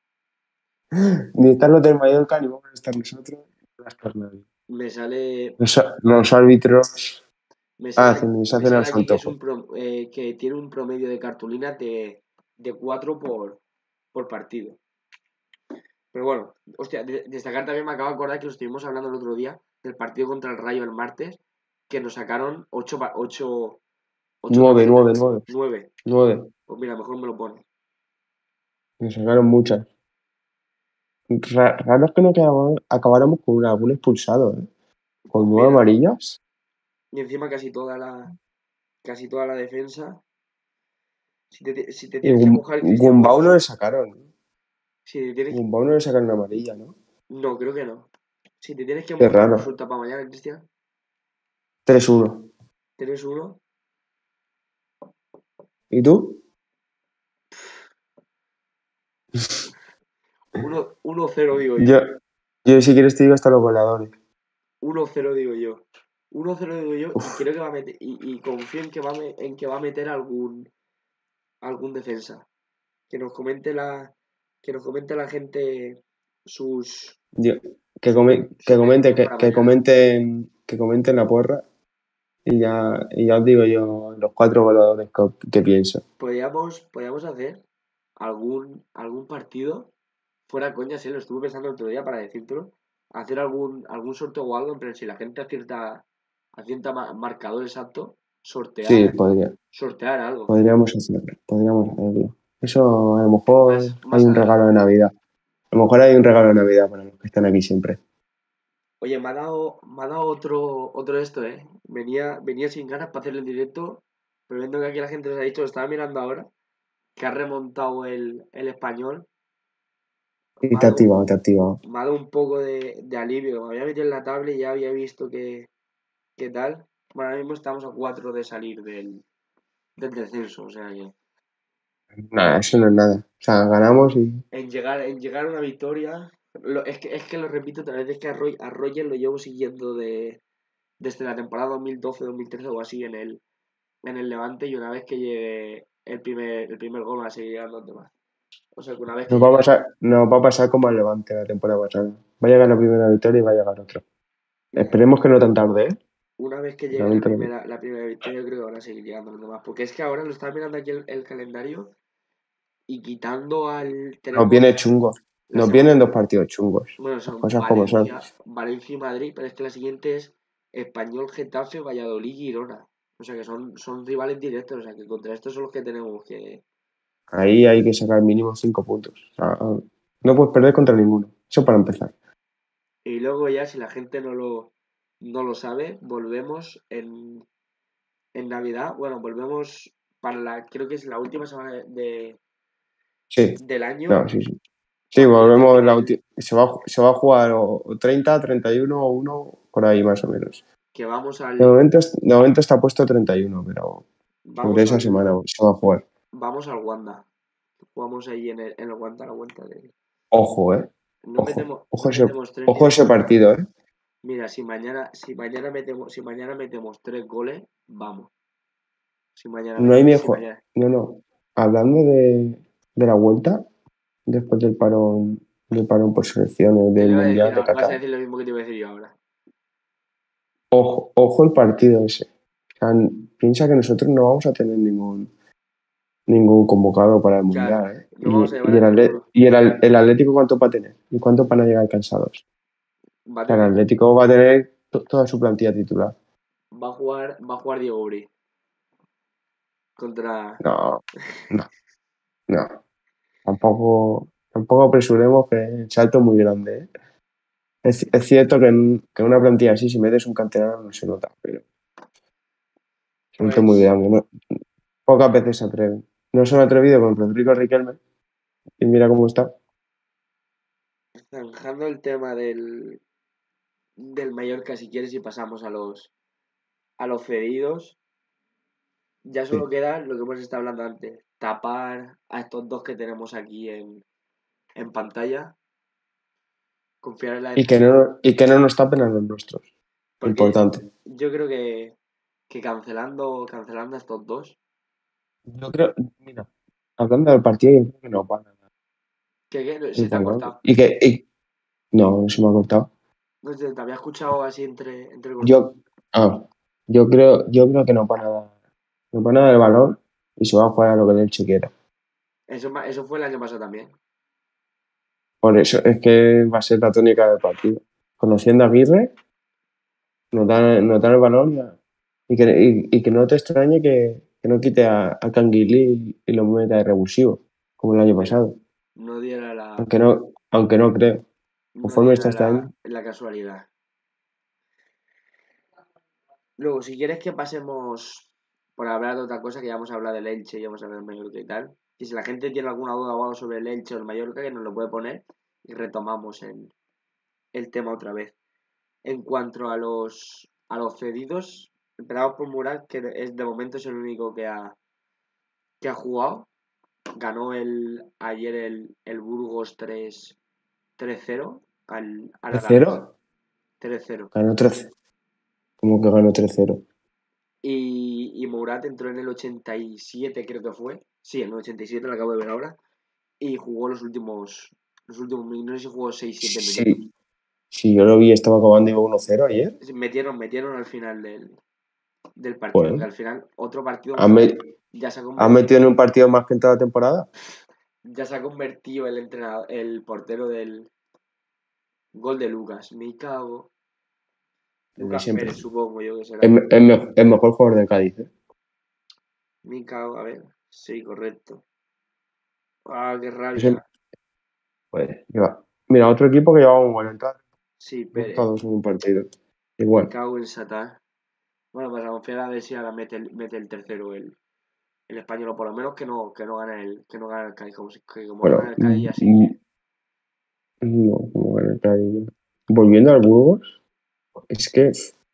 ni están los del Mallorca ni vamos a estar nosotros, ni va a estar nadie. me sale, Los, los árbitros me sale, hacen y se me hacen a sale su aquí que es antojo. un pro- eh, que tiene un promedio de cartulinas de, de cuatro por, por partido. Pero bueno, hostia, de- destacar también me acabo de acordar que lo estuvimos hablando el otro día del partido contra el Rayo el martes, que nos sacaron ocho ocho ocho Nueve, tarjetas, nueve, nueve, nueve. nueve. Pues mira, mejor me lo pone. Me sacaron muchas. Ra- Raro es que no quedamos- acabáramos con una- algún expulsado, ¿eh? Pues Con nueve mira, amarillas. y encima casi toda la, casi toda la defensa. Si te, si te Y tienes que Gum- mojar, Cristian, por Gumbau no le favor. sacaron. Si te tienes que- Gumbau no le sacaron amarilla, ¿no? No, creo que no. Si te tienes que Qué mojar, raro. consulta para mañana, Cristian. Tres uno. Tres uno. ¿Y tú? Uno 1-0 digo Yo, yo. yo si quieres te digo hasta los goleadores. Uno cero digo yo. Uno cero digo yo y Uf, creo que va a meter. Y, y confío en que va a, me- en que va a meter algún, algún defensa. Que nos comente la. Que nos comente la gente sus, yo- que, sus, come- que sus comente, predicciones que, para que mañana. comenten, que comenten la porra y ya, y ya os digo yo los cuatro goleadores que, que pienso. Podríamos, podríamos hacer algún, algún partido. Fuera coña, sí, lo estuve pensando el otro día para decírtelo. Hacer algún, algún sorteo o algo, pero si la gente acierta, acierta ma- marcador exacto, Sí, sortear, podría, sortear algo. podríamos hacerlo, podríamos hacerlo. Eso a lo mejor Más, hay más un regalo adelante. de Navidad. A lo mejor hay un regalo de Navidad para los que están aquí siempre. Oye, me ha dado, me ha dado otro, otro esto, ¿eh? Venía, venía sin ganas para hacerlo en directo, pero viendo que aquí la gente nos ha dicho, lo estaba mirando ahora, que ha remontado el, el español. Y Me ha te ha dado, activado, te ha activado. me ha dado un poco de, de alivio. Me había metido en la tablet y ya había visto que, qué tal. Bueno, ahora mismo estamos a cuatro de salir del, del descenso, o sea que Nada, eso no es nada. O sea, ganamos y en llegar, en llegar a una victoria, lo- es que, es que lo repito otra vez, es que a, Roy- a Roger lo llevo siguiendo de, desde la temporada dos mil doce dos mil trece o así en el, en el Levante y una vez que llegue el primer, el primer gol va a seguir llegando los demás. O sea que una vez que nos va a llegue, pasar, nos va a pasar como al Levante la temporada pasada. Va a llegar la primera victoria y va a llegar otro. Esperemos que no tan tarde, ¿eh? una vez que llegue la También te lo digo. primera, la primera victoria, yo creo que van a seguir llegando los demás. Porque es que ahora lo estaba mirando aquí el, el calendario y quitando al. Nos viene Tenemos chungo. la Nos semana. vienen dos partidos chungos. Bueno, Las son cosas como son. Valencia, Valencia y Madrid, pero es que la siguiente es Español, Getafe, Valladolid y Girona. O sea que son, son rivales directos, o sea que contra estos son los que tenemos que. Ahí hay que sacar mínimo cinco puntos. O sea, no puedes perder contra ninguno. Eso para empezar. Y luego ya, si la gente no lo, no lo sabe, volvemos en, en Navidad. Bueno, volvemos para la, creo que es la última semana de, de- Sí. del año. No, sí, sí. Sí, Cuando ya volvemos la termine ulti- se va, a ju- se va a jugar o o treinta, treinta y uno o uno por ahí más o menos. que vamos De al. momento, es- de momento está puesto treinta y uno, pero sobre Vamos esa al. semana se va a jugar. Vamos al Wanda. Jugamos ahí en el, en el Wanda, a la vuelta de. Ojo, ¿eh? No Ojo. metemos, no Ojo ese, metemos tres ni ojo de ese coña. partido, ¿eh? Mira, si mañana, si mañana metemos, si mañana metemos tres goles, vamos. Si mañana No hay metemos, si mejor. mañana. No, no. Hablando de, de la vuelta, después del parón, del parón por selecciones Te lo del iba a decir, Mundial de ahora- vas a Qatar. decir lo mismo que te iba a decir yo ahora. Ojo, ojo el partido ese. O sea, piensa que nosotros no vamos a tener ningún, ningún convocado para el Claro, Mundial, ¿eh? no vamos a Y, llevar y, a el, Atle- ninguno. y el, Al- el Atlético, ¿cuánto va a tener? ¿Y cuántos van a llegar cansados? Va O a sea, el tener, Atlético va a tener to- toda su plantilla titular. va a jugar, va a jugar Diego Uri contra. No, no, no. Tampoco, tampoco apresuremos que el salto es muy grande, ¿eh? Es, es cierto que en, que en una plantilla así, si metes un canterano, no se nota, pero el salto es muy Pues, grande, ¿no? Pocas veces se atreven. No se han atrevido con Rodrigo Riquelme, y mira cómo está. zanjando el tema del, del Mallorca, si quieres, y pasamos a los, a los cedidos, ya solo Sí. queda lo que hemos estado hablando antes, tapar a estos dos que tenemos aquí en, en pantalla, confiar en la Y que decisión, no, y que no nos tapen a los nuestros. porque Importante. yo creo que, que cancelando, cancelando a estos dos, Yo creo, mira, hablando del partido, yo creo que no van a ganar que, que se el te ha Valladolid. cortado. Y que, y- no, no se me ha cortado. No sé, te había escuchado así entre, entre cortado. Yo, ah, yo creo, yo creo que nos van a dar, nos van a dar el balón y se va a jugar a lo que el Elche quiera. Eso, ma- eso fue el año pasado también. Por eso es que va a ser la tónica del partido. Conociendo a Aguirre, nos dan, nos dan el balón y, a- y que, y, y que no te extrañe que, que no quite a, a Canguilí y, y lo meta de revulsivo, como el año Que pasado. no diera la, Aunque no. aunque no creo. No Conforme llega está a este la, año. la casualidad. Luego, si quieres que pasemos por hablar de otra cosa, que ya hemos hablado del Elche y hemos hablado del Mallorca y tal. Y si la gente tiene alguna duda o algo sobre el Elche o el Mallorca, que nos lo puede poner y retomamos en el tema otra vez. En cuanto a los a los cedidos, empezamos por Murat, que es de momento es el único que ha, que ha jugado. Ganó el ayer el, el Burgos tres cero al, al Alavés. ¿tres cero? tres cero. Ganó tres. ¿Cómo que ganó tres cero? Y, y Mourad entró en el ochenta y siete, creo que fue. Sí, en el ochenta y siete, lo acabo de ver ahora. Y jugó los últimos, los últimos minutos, no sé si jugó seis siete minutos. Sí, sí, yo lo vi, estaba acabando y iba uno cero ayer. Metieron, metieron al final del, del partido, que Pues, al final otro partido ¿ha, más. me- Ya se ha ha convertido, metido en un partido más que en toda la temporada? ya se ha convertido el entrenador, el portero del gol de Lucas. Me cago. El de Lucas siempre. Pérez, supongo yo que será. Es, es me- es mejor jugador del Cádiz, ¿eh? Me cago, a ver. Sí, correcto. Ah, qué Ese- rabia. pues, lleva- Mira, otro equipo que llevaba un buen entrar. Sí, Hemos Pérez. estado dos en un partido. Me Igual. cago en Satán. Bueno, pues a confiar a ver si ahora mete el, mete el tercero el, el español, o por lo menos que no, que no gane el, que no gane el Cádiz. Como, si- que como no gane Bueno, el Cádiz mm, ya sí mm, que. no, como gana el Cádiz. Volviendo al Burgos, es que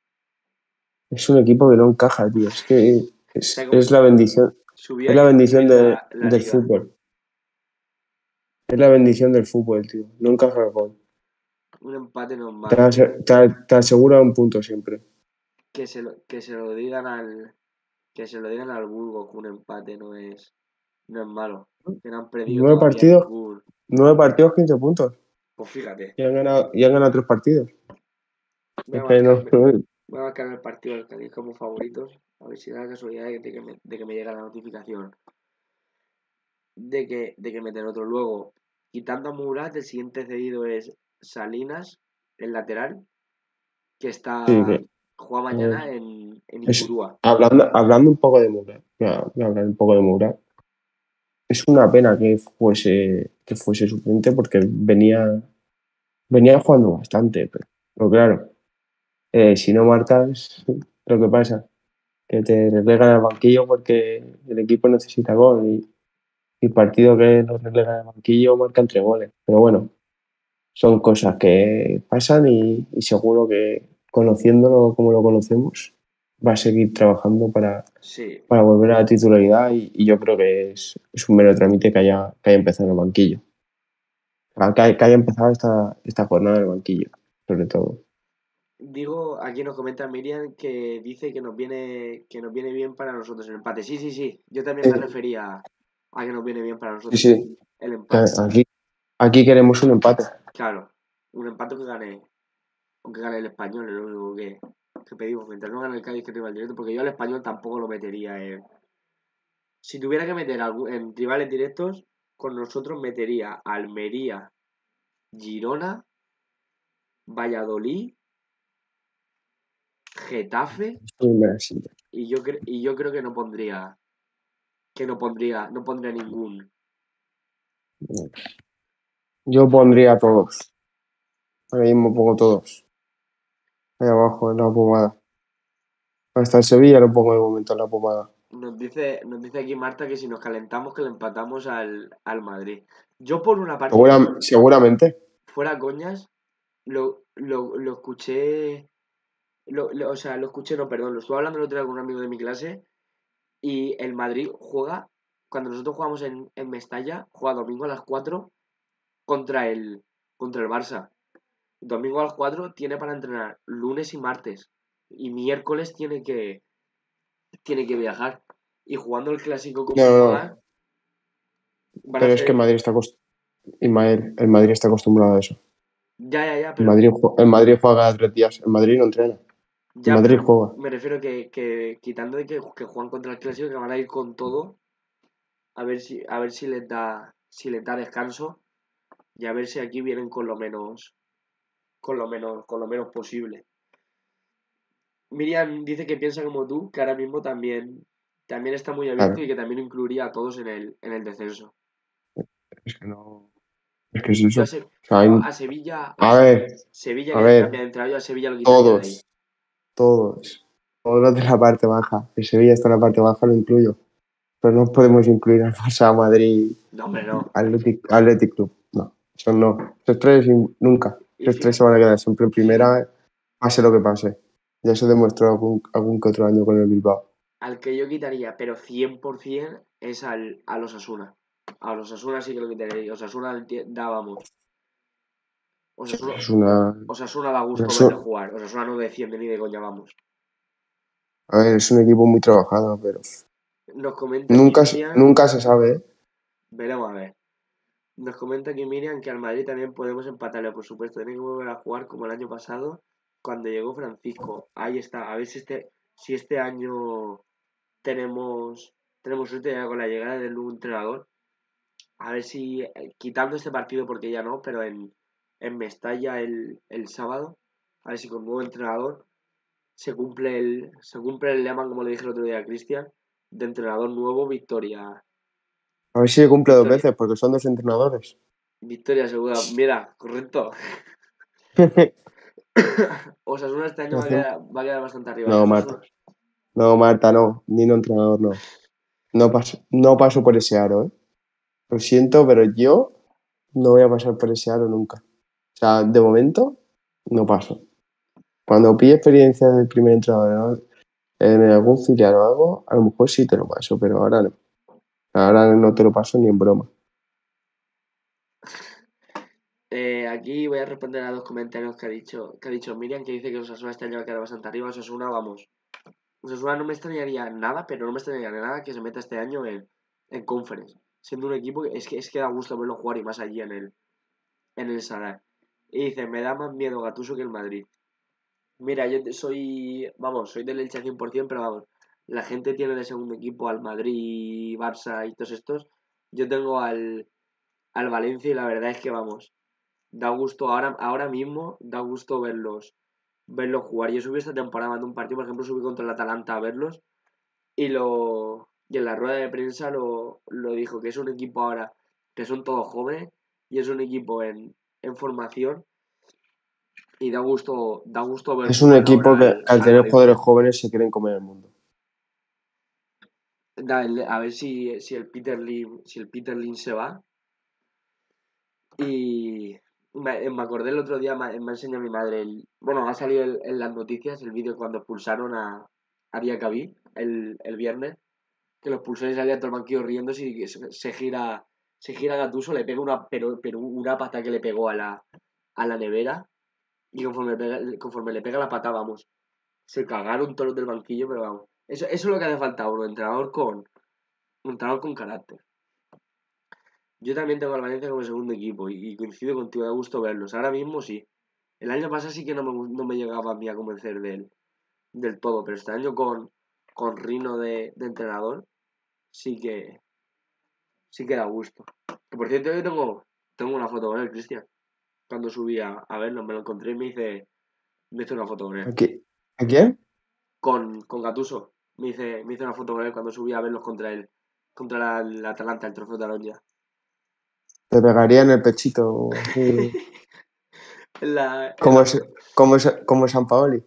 es un equipo que no encaja, tío. Es que Se ha es, com- es la bendición, Subida es y la que bendición subir de- la, la del liga. fútbol. Es la bendición del fútbol, tío. No encaja el gol. Un empate no es Te, malo. ase- te- te asegura un punto siempre. Que se lo, que se lo digan al. Que se lo digan al Burgos que un empate no es. No es malo. Que no han perdido Nueve todavía partidos, ningún. nueve partidos, quince puntos. Pues fíjate. Y han ganado, y han ganado tres partidos. Voy a Es que no, marcarme, no- voy a marcar el partido del Cádiz como favoritos. A ver si da la casualidad de que me, de que me llega la notificación de que, de que meten otro. Luego, quitando a Murat, el siguiente cedido es Salinas, el lateral, que sí, está que, juega a ver, mañana en, en es, Ipurúa. hablando, hablando un poco de Mura, voy a, voy a hablar un poco de Mura. Es una pena que fuese, que fuese suplente porque venía, venía jugando bastante, pero, pero claro, eh, si no marcas, lo que pasa, que te relegan al banquillo porque el equipo necesita gol y, y partido que nos relegan al banquillo marcan tres goles. Pero bueno, son cosas que pasan y, y seguro que conociéndolo como lo conocemos, va a seguir trabajando para, Sí, para volver a la titularidad y, y yo creo que es, es un mero trámite que haya, que haya empezado en el banquillo. O sea, que, haya- que haya empezado esta, esta jornada en el banquillo, sobre todo. digo, aquí nos comenta Miriam que dice que nos viene, que nos viene bien para nosotros el empate. Sí, sí, sí. Yo también Sí, me refería a que nos viene bien para sí, nosotros el, sí. el Que empate. Aquí, aquí queremos un empate. Claro, un empate que gane, aunque gane el español, es lo único que, que pedimos. Mientras no gane el Cádiz que rival directo, porque yo al español tampoco lo metería en. Si tuviera que meter algún- en rivales directos, con nosotros metería Almería, Girona, Valladolid, Getafe, Sí, mira, sí. y yo, cre- y yo creo que no pondría, que no pondría, no pondría ningún. Yo pondría a todos. Ahora mismo pongo todos. Ahí abajo en la pomada. Hasta el Sevilla lo pongo de momento en la pomada. Nos dice, nos dice aquí Marta que si nos calentamos que le empatamos al, al Madrid. Yo por una parte, Segura- seguramente. fuera coñas, lo, lo, lo escuché, lo, lo- o sea, lo escuché, no, perdón, lo estuve hablando el otro día con un amigo de mi clase y el Madrid juega, cuando nosotros jugamos en, en Mestalla, juega domingo a las cuatro contra el, contra el Barça. Domingo a las cuatro tiene para entrenar lunes y martes y miércoles tiene que, tiene que viajar. Y jugando el clásico No, como no, juega, no. van a Pero es que ser. Madrid está acost- y Madrid- el Madrid está acostumbrado a eso. Ya, ya, ya, El pero Madrid, ju- el Madrid juega cada tres días. El Madrid no entrena. El ya, Madrid pero juega. me refiero que, que quitando de que, que juegan contra el clásico, que van a ir con todo, a ver si, a ver si les da, si les da descanso y a ver si aquí vienen con lo menos, con lo menos, con lo menos posible. Miriam dice que piensa como tú, que ahora mismo también, también está muy abierto y Claro. que también incluiría a todos en el, en el descenso. Es que no. Es que es Yo eso. a, O Se- sea, yo hay- a Sevilla, a a Se- ver, Sevilla a que cambia de ver, entrenador, yo a Sevilla lo quitaría de ahí. todos, todos, todos los de la parte baja. El Sevilla está en la parte baja, lo incluyo. Pero no podemos incluir al Barça, a Madrid, No, hombre, no. Athletic, Athletic Club. No, eso no. Esos tres in- nunca. Y Esos tres fija- se van a quedar siempre en primera, pase lo que pase. Ya se demostró algún, algún que otro año con el Bilbao. al que yo quitaría, pero cien por ciento, es al, a los Osasuna. A los Osasuna sí que lo quitaría. Osasuna da, vamos. Osasuna, Es una, Osasuna da gusto es verlo un- jugar. Osasuna no desciende ni de coña, vamos. a ver, es un equipo muy trabajado, pero Nos comenta aquí nunca, se- Miriam. nunca se sabe, ¿eh? Veremos a ver. Nos comenta aquí Miriam que al Madrid también podemos empatarle, por supuesto. Tiene que volver a jugar como el año pasado, cuando llegó Francisco. Ahí está. A ver si este, si este año tenemos, tenemos suerte ya con la llegada del nuevo entrenador. A ver si, eh, quitando este partido, porque ya no, pero en, en Mestalla el, el sábado, a ver si con nuevo entrenador se cumple el, se cumple el lema, como le dije el otro día a Cristian, de entrenador nuevo, victoria. A ver si se cumple dos Victoria. veces, porque son dos entrenadores. Victoria segura. Mira, correcto. Osasuna este año va a Hacemos- quedar, va a quedar bastante arriba. Yo No, Marta. Osasuna. No, Marta, no. Ni no entrenador, no. No paso, no paso por ese aro, ¿eh? Lo siento, pero yo no voy a pasar por ese aro nunca. O sea, de momento, no paso. Cuando pille experiencia del primer entrenador, ¿no? En algún filial o algo, a lo mejor sí te lo paso, pero ahora no. Ahora no te lo paso ni en broma. Eh, aquí voy a responder a dos comentarios que ha dicho, que ha dicho Miriam, que dice que Osasuna este año va a quedar bastante arriba. Osasuna, vamos. Osasuna no me extrañaría nada, pero no me extrañaría nada que se meta este año en, en Conference. Siendo un equipo que es que, es que da gusto verlo jugar y más allí en el, en el Sadar. Y dice, me da más miedo Gattuso que el Madrid. Mira, yo te- soy, vamos, soy del Elche cien por ciento, pero vamos, la gente tiene de segundo equipo al Madrid, Barça y todos estos. Yo tengo al, al Valencia y la verdad es que, vamos, da gusto, ahora, ahora mismo da gusto verlos, verlos jugar. Yo subí esta temporada de un partido, por ejemplo, subí contra el Atalanta a verlos y lo y en la rueda de prensa lo, lo dijo, que es un equipo ahora que son todos jóvenes y es un equipo en, en formación y da gusto, da gusto ver Es un jugar equipo ahora que al, al al tener jugadores Valencia. jóvenes se quieren comer el mundo. Da, el- a ver si, si el Peter Lim, si el Peter Lim se va. Y me, me acordé el otro día, me, me ha enseñado mi madre el, bueno, ha salido el- en las noticias el vídeo cuando expulsaron a, a Diacabí el, el viernes, que los expulsó y salía todo el banquillo riéndose y que se, se gira, se gira Gattuso, le pega una, pero, pero una pata que le pegó a la, a la nevera y conforme, le pega- conforme le pega la pata, vamos, se cagaron todos los del banquillo, pero vamos. Eso, eso es lo que hace falta, un entrenador con, un entrenador con carácter. Yo también tengo al Valencia como segundo equipo y, y coincido contigo, da gusto verlos. Ahora mismo sí. El año pasado sí que no me, gu- no me llegaba a mí a convencer del, del todo, pero este año con, con Rino de, de entrenador sí que sí que da gusto. Que por cierto, yo tengo, tengo una foto con él, Cristian. Cuando subí a, a verlo, me lo encontré y me hice, me hice una foto con él. ¿A qui- ¿A quién? Con, con Gattuso. Me hice, me hice una foto con él cuando subí a verlos contra él. Contra la- el Atalanta, el trofeo de Aroña. Te pegaría en el pechito, así, En la, en como, la... es, como, es, como San Paoli.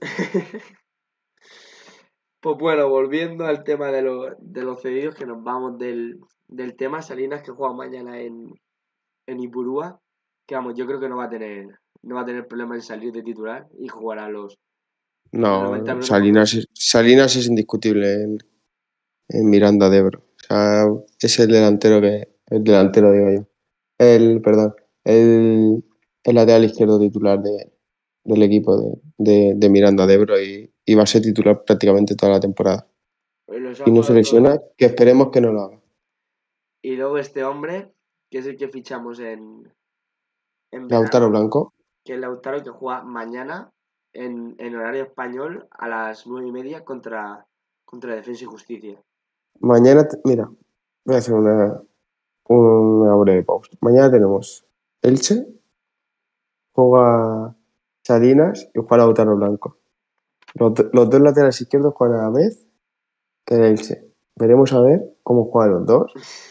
Pues bueno, volviendo al tema de, lo- de los cedidos, que nos vamos del, del tema, Salinas que juega mañana en, en Ipurúa, que vamos, yo creo que no va a tener, no va a tener problema en salir de titular y jugará los, los noventa No, minutos porque Salinas, es- Salinas es indiscutible en, en Miranda de Ebro. O sea, es el delantero que, el delantero digo yo. El, perdón, el, el lateral izquierdo titular de, del equipo de, de, de Miranda de Ebro y, y va a ser titular prácticamente toda la temporada. los ha Si no se jugado todo lesiona, el... que esperemos que no lo haga. Y luego este hombre, que es el que fichamos en, en Lautaro verano, Blanco. que es Lautaro, que juega mañana en, en horario español a las nueve y media contra, contra Defensa y Justicia. Mañana, te- mira, voy a hacer una, una breve pausa. Mañana tenemos Elche, juega Salinas y juega Lautaro Blanco. Los, do- los dos laterales izquierdos juegan a la vez que el Elche. Veremos a ver cómo juegan los dos.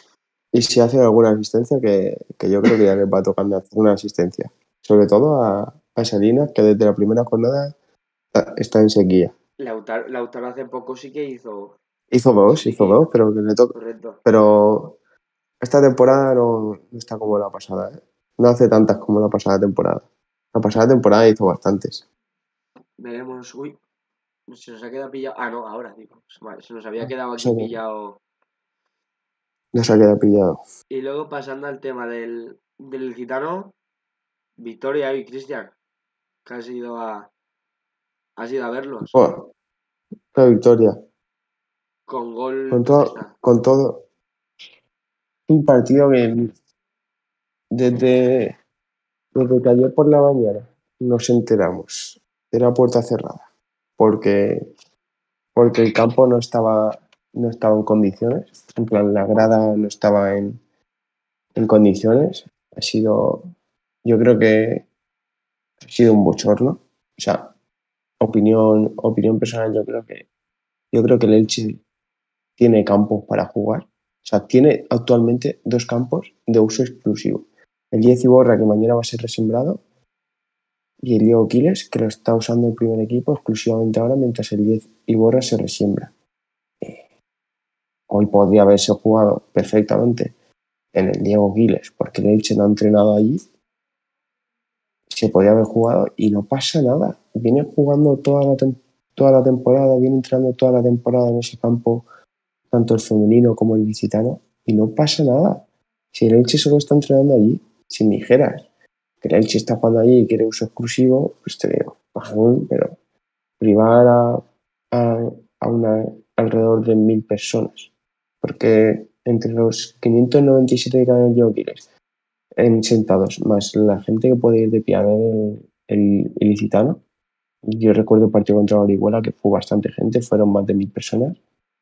Y si hace alguna asistencia, que, que yo creo que ya les va tocando hacer una asistencia. Sobre todo a, a Salinas, que desde la primera jornada está, está en sequía. Lautaro, Lautaro hace poco sí que hizo. Hizo Sí dos, que hizo hizo. dos, pero que le toca. Correcto. Pero esta temporada no, no está como la pasada, ¿eh? No hace tantas como la pasada temporada. La pasada temporada hizo bastantes. Veremos. Uy, se nos ha quedado pillado. Ah, no, ahora digo. Vale, se nos había quedado Eso aquí que pillado. no se ha quedado pillado. Y luego pasando al tema del, del gitano, Victoria y Cristian, que has ido a, has ido a verlos. Buah, la victoria. Con gol, Con ¿dónde todo, está? con todo. Un partido que desde, desde que ayer por la mañana nos enteramos. Era puerta cerrada. Porque, porque el campo no estaba, no estaba en condiciones. En plan, la grada no estaba en, en condiciones. Ha sido, yo creo que ha sido un bochorno. O sea, opinión, opinión personal, yo creo que, yo creo que el Elche tiene campos para jugar. O sea, tiene actualmente dos campos de uso exclusivo. El diez Iborra, que mañana va a ser resembrado, y el Diego Quiles, que lo está usando el primer equipo exclusivamente ahora, mientras el diez Iborra se resiembra. Hoy podría haberse jugado perfectamente en el Diego Quiles, porque el Elche no ha entrenado allí. Se podía haber jugado y no pasa nada. Viene jugando toda la, tem- toda la temporada, viene entrenando toda la temporada en ese campo, tanto el femenino como el licitano, y no pasa nada. Si el Elche solo está entrenando allí, si me dijeras que el Elche está jugando allí y quiere uso exclusivo, pues te digo, bajón, pero privar a, a, a una, alrededor de mil personas, porque entre los quinientos noventa y siete que caen en el Diego Quiles, en sentados, más la gente que puede ir de pie a ver el, el, el licitano, yo recuerdo el partido contra Orihuela que fue bastante gente, fueron más de mil personas,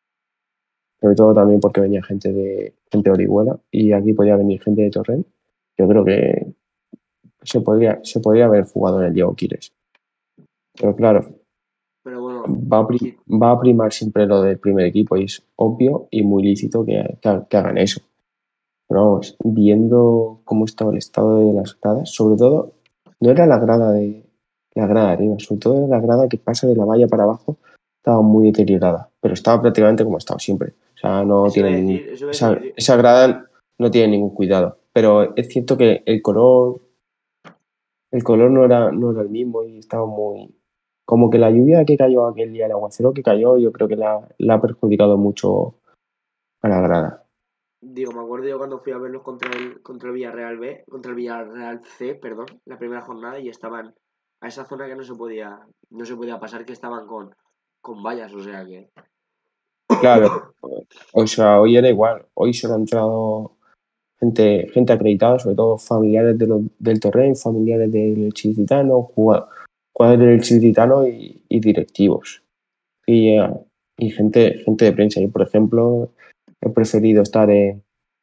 sobre todo también porque venía gente de, gente de Orihuela y aquí podía venir gente de Torrent. Yo creo que se podría, se podría haber jugado en el Diego Quiles. Pero claro, Pero bueno, va a, prim- qui- va a primar siempre lo del primer equipo y es obvio y muy lícito que, que, que hagan eso. Pero vamos, viendo cómo estaba el estado de las gradas, sobre todo, no era la grada de la grada de arriba, sobre todo la grada que pasa de la valla para abajo, estaba muy deteriorada, pero estaba prácticamente como ha estado siempre. O sea, no eso iba tiene a ningún, decir, eso iba a esa, decir. esa grada no tiene ningún cuidado. Pero es cierto que el color, el color no era, no era el mismo y estaba muy. Como que la lluvia que cayó aquel día, el aguacero que cayó, yo creo que la, la ha perjudicado mucho a la grada. Digo, me acuerdo yo cuando fui a verlos contra el, contra el Villarreal B, contra el Villarreal C, perdón, la primera jornada, y estaban a esa zona que no se podía, no se podía pasar, que estaban con, con vallas, o sea que. Claro, o sea, hoy era igual. Hoy solo han entrado gente, gente acreditada, sobre todo familiares de los, del Torrent, familiares del Chiquitano, jugadores del Chiquitano y, y directivos. Y, eh, y gente, gente de prensa. Yo, por ejemplo, he preferido estar en,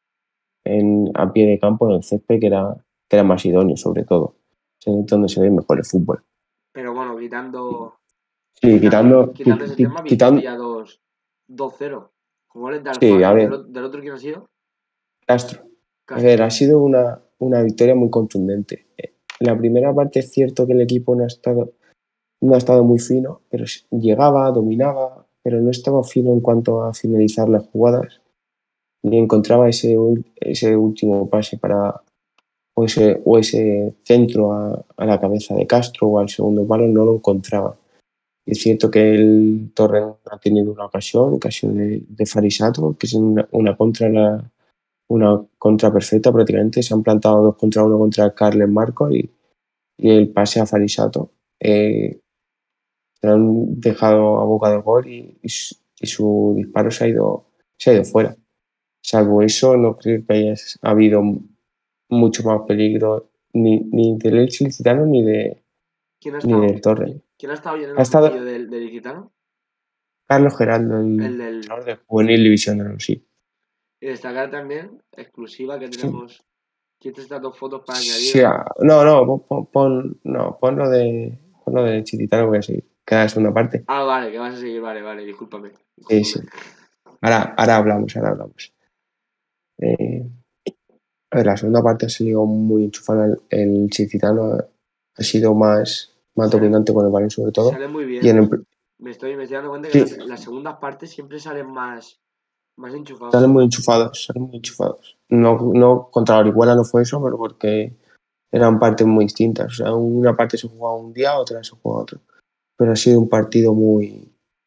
en- a pie de campo en el césped, que era, que era más idóneo, sobre todo. Es donde se ve mejor el fútbol. Pero bueno, quitando, Sí, quitando, quitando, quitando qui- ese qui- tema, quitando, victoria dos dos cero. Con goles de sí, a Alfaro y del, ver, o- del otro, ¿quién ha sido? Castro. A ver, Castro. ha sido una, una victoria muy contundente. Eh, En la primera parte es cierto que el equipo no ha estado, no ha estado muy fino, pero s- llegaba, dominaba, pero no estaba fino en cuanto a finalizar las jugadas, ni encontraba ese, ul- ese último pase para, o ese, o ese centro a, a la cabeza de Castro o al segundo palo, no lo encontraba. Es cierto que el Torre ha tenido una ocasión, ocasión de, de Farisato, que es una, una contra la, una contra perfecta prácticamente. Se han plantado dos contra uno contra Carles Marcos y, y el pase a Farisato. Eh, se lo han dejado a boca del gol y, y su, y su disparo se ha ido, se ha ido fuera. Salvo eso, no creo que haya habido mucho más peligro ni, ni del Elche Licitano ni, de, ¿Quién ha ni estado? del Torre. ¿Quién ha estado bien en Ha el banquillo estado del, del Ilicitano? Carlos Geraldo, el El del. entrenador de Juvenil División de Honor, sí. Y destacar también, exclusiva, que Sí, tenemos quince estas dos fotos para sí, añadir. ah, no, no, pon, pon, pon- no, ponlo de, ponlo de Chiquitano, porque sí, queda la segunda parte. Ah, vale, que vas a seguir, vale, vale, discúlpame, Sí, discúlpame. sí. Ahora, ahora hablamos, ahora hablamos. Eh, a ver, la segunda parte ha sido muy enchufada. El, el Chiquitano ha sido más, más Sale, dominante con el balón sobre todo. sale muy Y en bien. el, Me estoy, me estoy dando cuenta que sí, las, las segundas partes siempre salen más, más enchufados. salen muy enchufados, salen muy enchufados. No, no, contra la Orihuela no fue eso, pero porque eran partes muy distintas. O sea, una parte se jugaba un día, otra se jugaba otro. Pero ha sido un partido muy...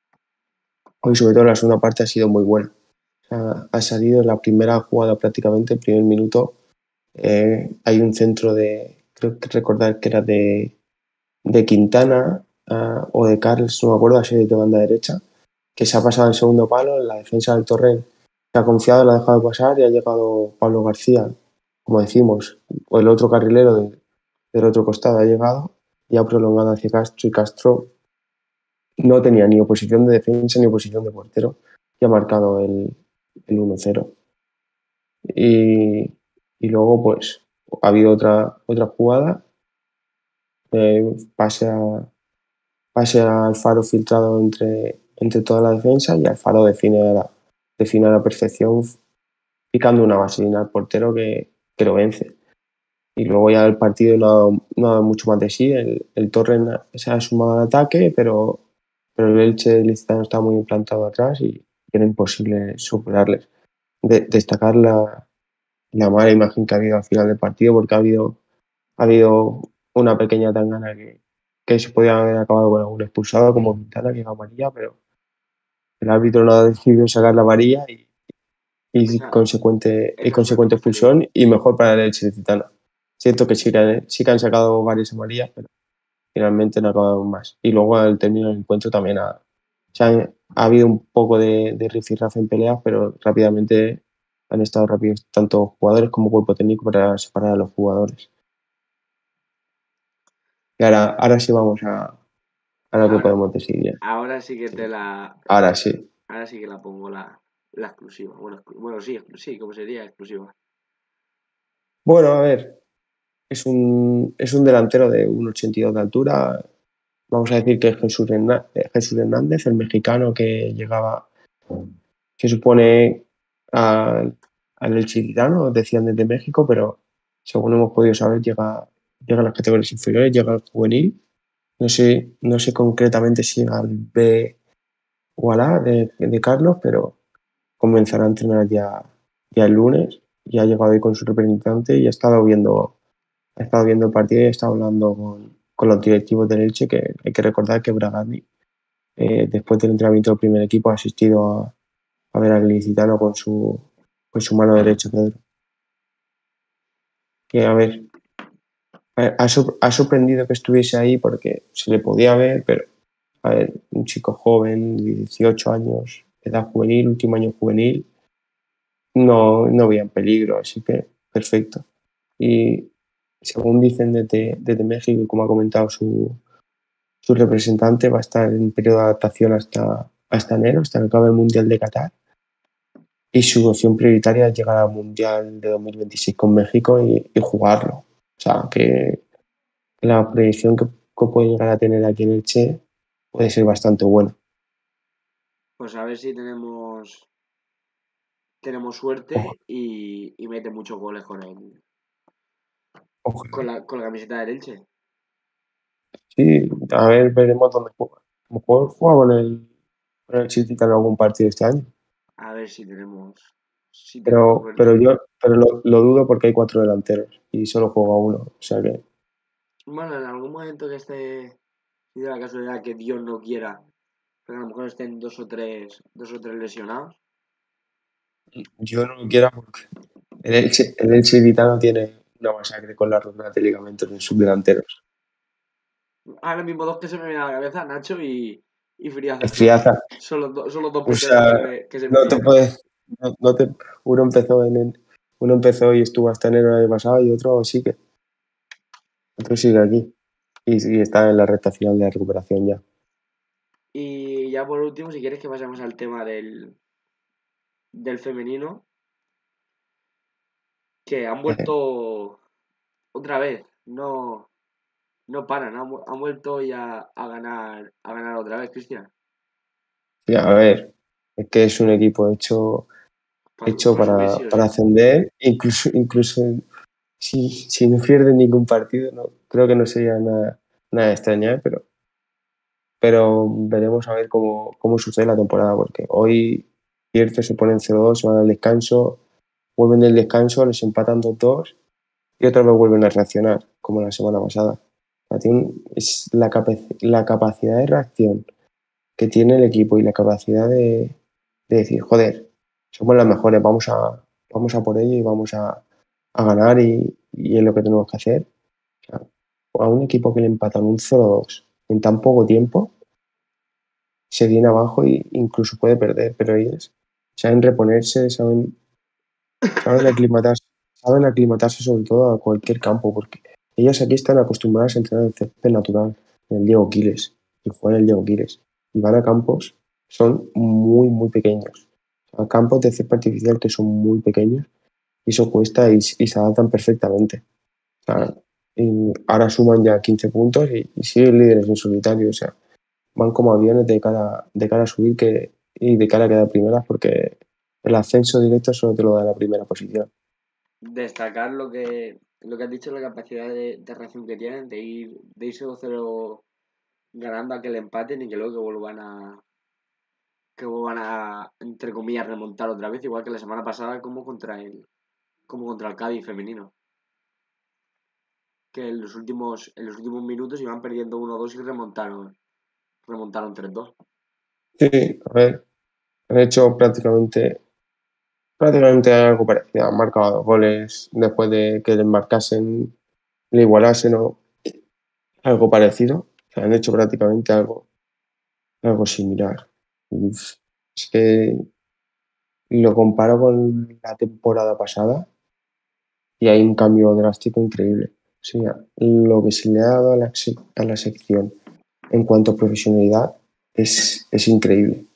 Hoy sobre todo la segunda parte ha sido muy buena. O sea, ha salido en la primera jugada prácticamente, el primer minuto. Eh, hay un centro de, creo que recordar que era de, de Quintana uh, o de Carles, no me acuerdo, así de banda derecha, que se ha pasado el segundo palo, en la defensa del Torrent se ha confiado, la ha dejado pasar y ha llegado Pablo García, como decimos, o el otro carrilero de, del otro costado ha llegado y ha prolongado hacia Castro y Castro no tenía ni oposición de defensa ni oposición de portero y ha marcado el, el uno cero. Y, y luego pues ha habido otra, otra jugada, eh, pase, a, pase a Alfaro filtrado entre, entre toda la defensa y Alfaro define a la, define a la perfección picando una vaselina al portero que, que lo vence. Y luego ya el partido no ha dado, no ha dado mucho más de sí. El, el Torren se ha sumado al ataque, pero, pero el Elche Licitano está muy implantado atrás y era imposible superarles. De, destacar la, la mala imagen que ha habido al final del partido, porque ha habido, ha habido una pequeña tangana que, que se podía haber acabado con algún expulsado, como Quintana, que era amarilla, pero el árbitro no ha decidido sacar la varilla y, y Esa, consecuente, y esa suerte consecuente hemos tenido. expulsión y mejor para el Elche Licitano. Siento que sí, que sí que han sacado varias amarillas, pero finalmente no ha acabado más. Y luego al término del encuentro también ha, se han- ha habido un poco de, de rifirrafe en peleas, pero rápidamente han estado rápidos tanto jugadores como cuerpo técnico para separar a los jugadores. Y ahora, ahora sí vamos a, a lo que Ahora, podemos decir ya. ahora sí que te Sí. la, Ahora sí. ahora sí que la pongo la, la exclusiva. Bueno, exclu- bueno, sí, exclu- sí, ¿cómo sería exclusiva? Bueno, a ver, es un, es un delantero de uno ochenta y dos de altura. Vamos a decir que es Jesús Herná- Jesús Hernández, el mexicano que llegaba, se supone, al, al El Chiquitano, decían desde México, pero según hemos podido saber, llega, llega a las categorías inferiores, llega al juvenil. No sé, no sé concretamente si al B o al A de, de Carlos, pero comenzará a entrenar ya, ya el lunes y ha llegado ahí con su representante y ha estado viendo, ha estado viendo el partido y ha estado hablando con, con los directivos del Elche, que hay que recordar que Bragani, eh, después del entrenamiento del primer equipo, ha asistido a, a ver al Licitano con su, con su mano derecha, Pedro. Que a ver, ha, sor- ha sorprendido que estuviese ahí porque se le podía ver, pero a ver, un chico joven, de dieciocho años, edad juvenil, último año juvenil, no, no veía en peligro, así que perfecto. Y según dicen desde, desde México, y como ha comentado su, su representante, va a estar en periodo de adaptación hasta, hasta enero, hasta que acabe el Mundial de Qatar. Y su opción prioritaria es llegar al Mundial de dos mil veintiséis con México y, y jugarlo. O sea, que la proyección que, que puede llegar a tener aquí en el Che puede ser bastante buena. Pues a ver si tenemos, tenemos Ojo, suerte y, y mete muchos goles con el, con ojalá. la, con la camiseta del Elche. Sí, a ver, veremos dónde juega. A lo mejor juega con el, con el City en algún partido este año. A ver si tenemos, si tenemos Pero, pero suerte. yo pero lo, lo dudo porque hay cuatro delanteros y solo juega uno. O sea que Bueno, en algún momento que esté, y de la casualidad que Dios no quiera, pero a lo mejor estén dos o tres, dos o tres lesionados. yo no lo quiera porque el Elche, el Elche Vitano tiene una masacre con las rondas de ligamentos en sus delanteros. Ahora mismo dos que se me vienen a la cabeza, Nacho y, y El Friaza. Son, Friaza, son los, do- son los dos o porteros que se sea, me, que se me no te vienen. puedes, no, no te, uno empezó en el- uno empezó y estuvo hasta enero del año pasado y otro sigue, otro sigue aquí y, y está en la recta final de la recuperación ya. Y ya por último, si quieres que pasemos al tema del, del femenino, que han Eh, vuelto otra vez. No, no paran, han, vu- han vuelto ya a ganar, a ganar otra vez, Cristian. y a ver, es que es un equipo hecho, hecho Para subir para, sí o para sí. ascender, incluso, incluso si, si no pierden ningún partido, no, creo que no sería nada, nada de extrañar, pero, pero veremos a ver cómo, cómo sucede la temporada, porque hoy, cierto, se ponen cero dos, se van al descanso, vuelven del descanso, les empatan dos dos y otra vez vuelven a reaccionar, como la semana pasada. O sea, tiene- es la, capac- la capacidad de reacción que tiene el equipo y la capacidad de, de decir, joder, somos las mejores, vamos a, vamos a por ello y vamos a, a ganar y, y es lo que tenemos que hacer. O sea, a un equipo que le empatan un cero dos en tan poco tiempo, se viene abajo e incluso puede perder, pero ellos saben reponerse, saben, saben aclimatarse, saben aclimatarse sobre todo a cualquier campo, porque ellos aquí están acostumbrados a entrenar en césped natural, en el Diego Quiles, y juegan en el Diego Quiles, y van a campos, son muy, muy pequeños, a campos de césped artificial que son muy pequeños, y eso cuesta y, y se adaptan perfectamente. O sea, y ahora suman ya quince puntos y, y siguen líderes en solitario, o sea, van como aviones de cara, de cara a subir que, y de cara a quedar primeras porque el ascenso directo solo te lo da la primera posición. Destacar lo que, lo que has dicho, la capacidad de, de reacción que tienen, de ir, de irse dos cero ganando a que le empaten y que luego que vuelvan a, que vuelvan a, entre comillas, remontar otra vez, igual que la semana pasada como contra el, como contra el Cádiz femenino. Que en los últimos, en los últimos minutos iban perdiendo uno dos y remontaron, remontaron tres dos. Sí, a ver, han hecho prácticamente, prácticamente algo parecido. Han marcado dos goles después de que les marcasen, le igualasen o algo parecido. O sea, han hecho prácticamente algo, algo similar. Y, pff, es que lo comparo con la temporada pasada y hay un cambio drástico increíble. O sea, lo que se le ha dado a la, sec- a la sección en cuanto a profesionalidad es, es increíble.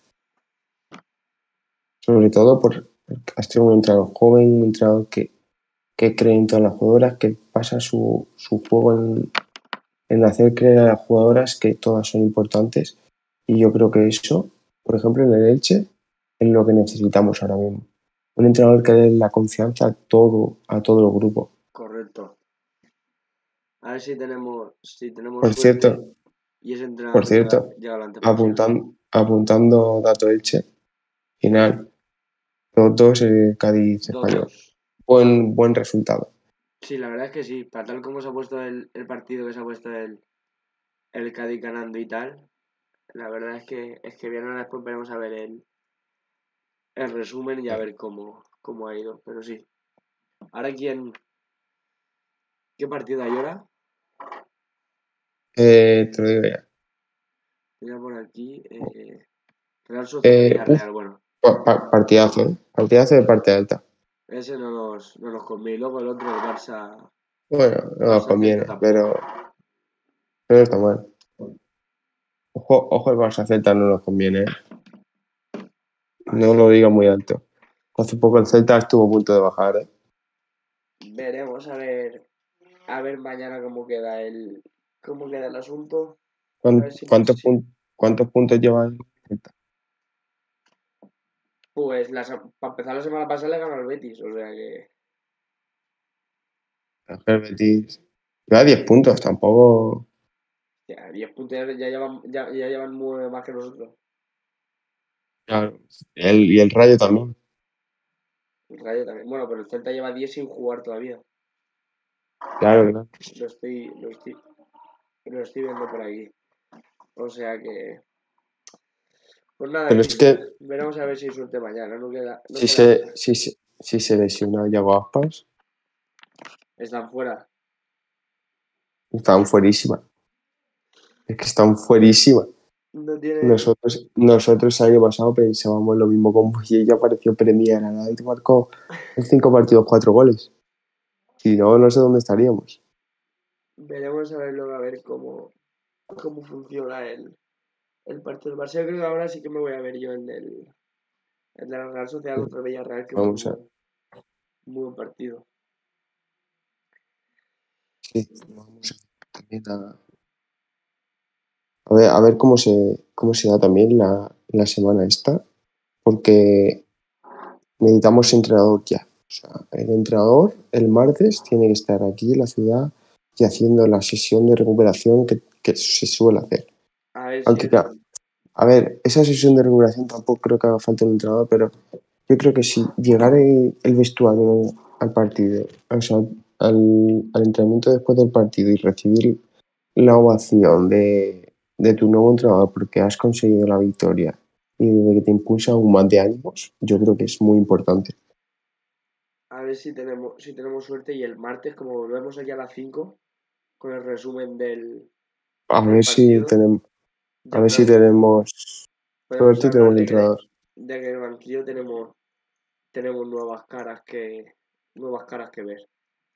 Sobre todo por, porque has tenido un entrenador joven, un entrenador que, que cree en todas las jugadoras, que pasa su, su juego en, en hacer creer a las jugadoras que todas son importantes. Y yo creo que eso, por ejemplo, en el Elche, es lo que necesitamos ahora mismo. Un entrenador que dé la confianza a todo, a todo el grupo. Correcto. A ver si tenemos, si tenemos Por cierto, suerte y ese por entrenador llega, cierto, llega lo antes posible. apuntan- apuntando dato Elche, final, dos dos eh, Cádiz dos Español. dos. Buen, buen resultado. Sí, la verdad es que sí. Para tal como se ha puesto el, el partido que se ha puesto el, el Cádiz ganando y tal, la verdad es que es que bien ahora después veremos a ver el, el resumen y a ver cómo, cómo ha ido. Pero sí. Ahora quién, ¿qué partido hay ahora? Eh, te lo digo ya. Mira por aquí. eh, Real Sociedad Eh, uf, Villarreal. Bueno, pa- pa- partidazo, ¿eh? Partidazo de parte alta. ese no nos, no nos conviene. Y luego el otro, el Barça, Bueno, no nos Barça Celta conviene, pero, tampoco. pero no está mal. Ojo, ojo el Barça Celta no nos conviene, ¿eh? No Así lo diga que muy alto. Hace poco el Celta estuvo a punto de bajar, ¿eh? veremos a ver, a ver mañana cómo queda el, cómo queda el asunto. A ver ¿Cuán- si, ¿Cuántos, si pun- cuántos puntos lleva el Celta? pues la, se- para empezar la semana pasada le ganó al Betis, o sea que El Betis lleva diez puntos, tampoco. ya, diez puntos ya, ya llevan, ya, ya llevan nueve más que nosotros. Claro. El, y el Rayo también. El Rayo también. Bueno, pero el Celta lleva diez sin jugar todavía. Claro, claro. Lo estoy, lo estoy, lo estoy viendo por aquí. O sea que, pues nada, Pero es Chris, que veremos a ver si hay suerte mañana. No queda, no si queda se, otra. si se, si se lesiona Yago Aspas, Están fuera. están fuerísima. Es que están fuerísima. No tienen. Nosotros, nosotros el año pasado pensábamos lo mismo con y ella apareció Premier a la y te marcó en cinco partidos, cuatro goles. Si no, no sé dónde estaríamos. Veremos a ver luego a ver cómo, cómo funciona el, el partido del Barça. Yo creo que ahora sí que me voy a ver yo el del, el de la Real Sociedad contra el Villarreal, que fue Vamos a, muy, muy buen partido. sí, vamos a, también a, a ver, a ver cómo se, cómo se da también la, la semana esta, porque necesitamos entrenador ya. O sea, el entrenador el martes tiene que estar aquí en la ciudad y haciendo la sesión de recuperación que, que se suele hacer. A ver si Aunque, claro, el... a ver, esa sesión de recuperación tampoco creo que haga falta un entrenador, pero yo creo que si llegar el, el vestuario al partido, o sea, al, al entrenamiento después del partido y recibir la ovación de, de tu nuevo entrenador porque has conseguido la victoria y de que te impulsa aún más de ánimos, yo creo que es muy importante. A ver si tenemos, si tenemos suerte y el martes, como volvemos aquí a las cinco con el resumen del, A del ver si partido, tenemos, a ya ver si podemos, tenemos podemos suerte y hablar tenemos de que, de, entrenador. de que en el banquillo tenemos, tenemos nuevas caras que, nuevas caras que ver.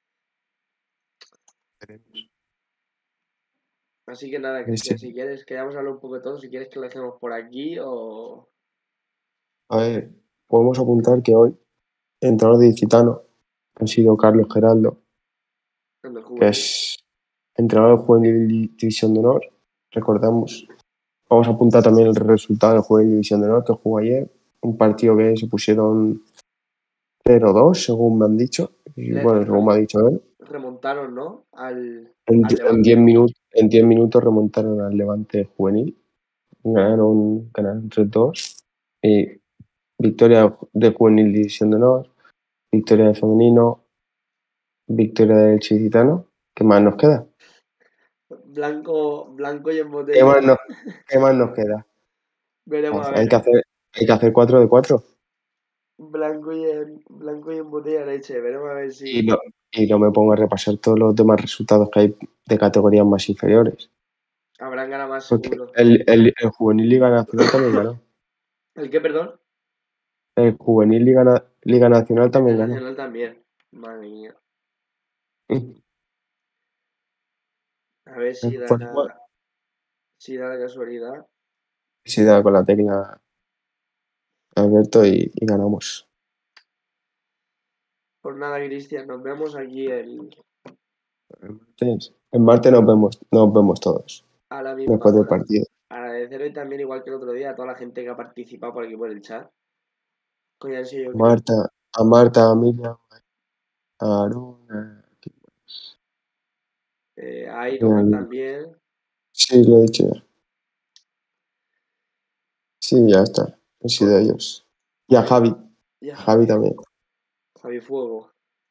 Así que nada, A ver si- Cristian, si quieres que hayamos hablado un poco de todo, si quieres que lo hacemos por aquí o a ver, podemos apuntar que hoy el entrenador de Citano ha sido Carlos Geraldo, en el que juvenil. es entrenador de Juvenil División de Honor. Recordamos, vamos a apuntar también el resultado del Juvenil División de Honor que jugó ayer. Un partido que se pusieron cero dos, según me han dicho. Y Le, bueno, según me ha dicho él. remontaron, ¿no? Al, En, al en diez Levante. minutos, en diez minutos remontaron al Levante Juvenil. Ganaron, ganaron tres dos. Y victoria de Juvenil División de Honor, victoria de femenino, victoria del Chiquitano. ¿Qué más nos queda? Blanco, blanco y en ¿Qué más botella. nos, qué más nos queda? Veremos a Hay que ver. hacer, hay que hacer cuatro de cuatro. Blanco y en, blanco y en botella de leche. Veremos a ver Y si no, y no me pongo a repasar todos los demás resultados que hay de categorías más inferiores. habrán ganado más Porque seguro. el, el, el Juvenil Liga Nacional también ganó. ¿El qué, perdón? El Juvenil Liga, Na- Liga Nacional El también ganó. Nacional también. Madre mía. A ver si da la, Podemos si da la casualidad. sí, da con la técnica Alberto y, y ganamos. Por nada, Cristian. Nos vemos aquí el, El martes, el martes nos vemos, nos vemos todos a la misma después del hora. partido. Agradecerle también, igual que el otro día, a toda la gente que ha participado por aquí por el chat. Coño, han sido, A yo creo, Marta, a Marta, a Miriam, a Aaron, a- eh, a Iron también. sí, lo he dicho ya. Sí, ya está. Han sido Con, ellos. Y a Javi. y a A Javi Javi, también. Javi Fuego.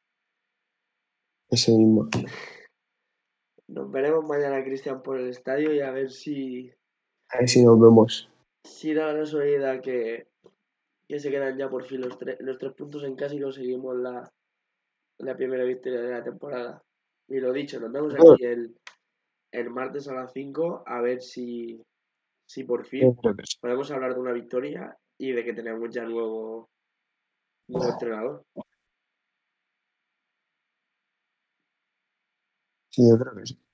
Ese mismo. Nos veremos mañana, Cristian, por el estadio y a ver si, A ver si nos vemos. si da la casualidad que, que se quedan ya por fin los, tre- los tres puntos en casa y conseguimos la, la primera victoria de la temporada. Y lo dicho, nos vemos Yo aquí el, el martes a las cinco a ver si, si por yo fin creo que sí. podemos hablar de una victoria y de que tenemos ya nuevo, nuevo entrenador. Sí, yo creo que sí.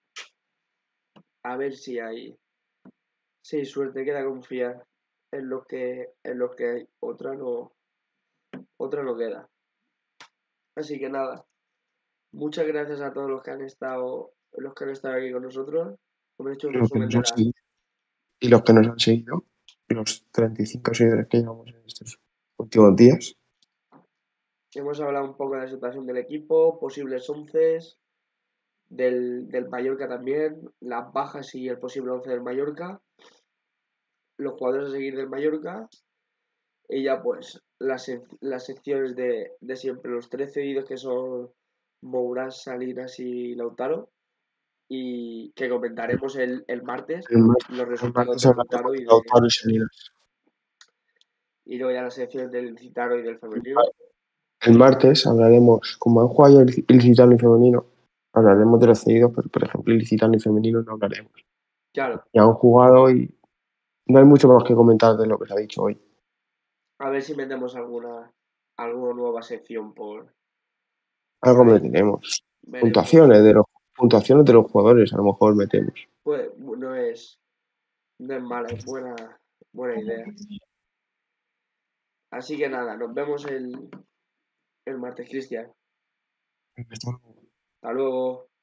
A ver si hay, si hay suerte, queda confiar en los que, en los que hay. Otra no, otra no queda. Así que nada, muchas gracias a todos los que han estado, los que han estado aquí con nosotros. Hemos hecho un Los que resumen nos de han la, seguido. Y los que nos han seguido. Los treinta y cinco seguidores que llevamos en estos últimos días. hemos hablado un poco de la situación del equipo, posibles once, del, del Mallorca también, las bajas y el posible once del Mallorca, los jugadores a seguir del Mallorca y ya pues las, sec- las secciones de, de siempre, los tres cedidos que son Mourás, Salinas y Lautaro y que comentaremos el, el martes El, mar- los el resultados martes de hablaremos Lautaro y de de Lautaro y Salinas. y luego ya las secciones del Citaro y del femenino. El martes hablaremos, como han jugado el el Licitano y femenino, hablaremos de los cedidos, pero por ejemplo el Licitano y femenino no hablaremos. Claro, Ya han jugado y no hay mucho más que comentar de lo que se ha dicho hoy. a ver si metemos alguna, alguna nueva sección por, por Algo ahí. meteremos. Veremos. Puntuaciones de los, puntuaciones de los jugadores, a lo mejor metemos. Pues no es, no es mala, es buena, buena idea. Así que nada, nos vemos el, el martes, Cristian. Hasta luego.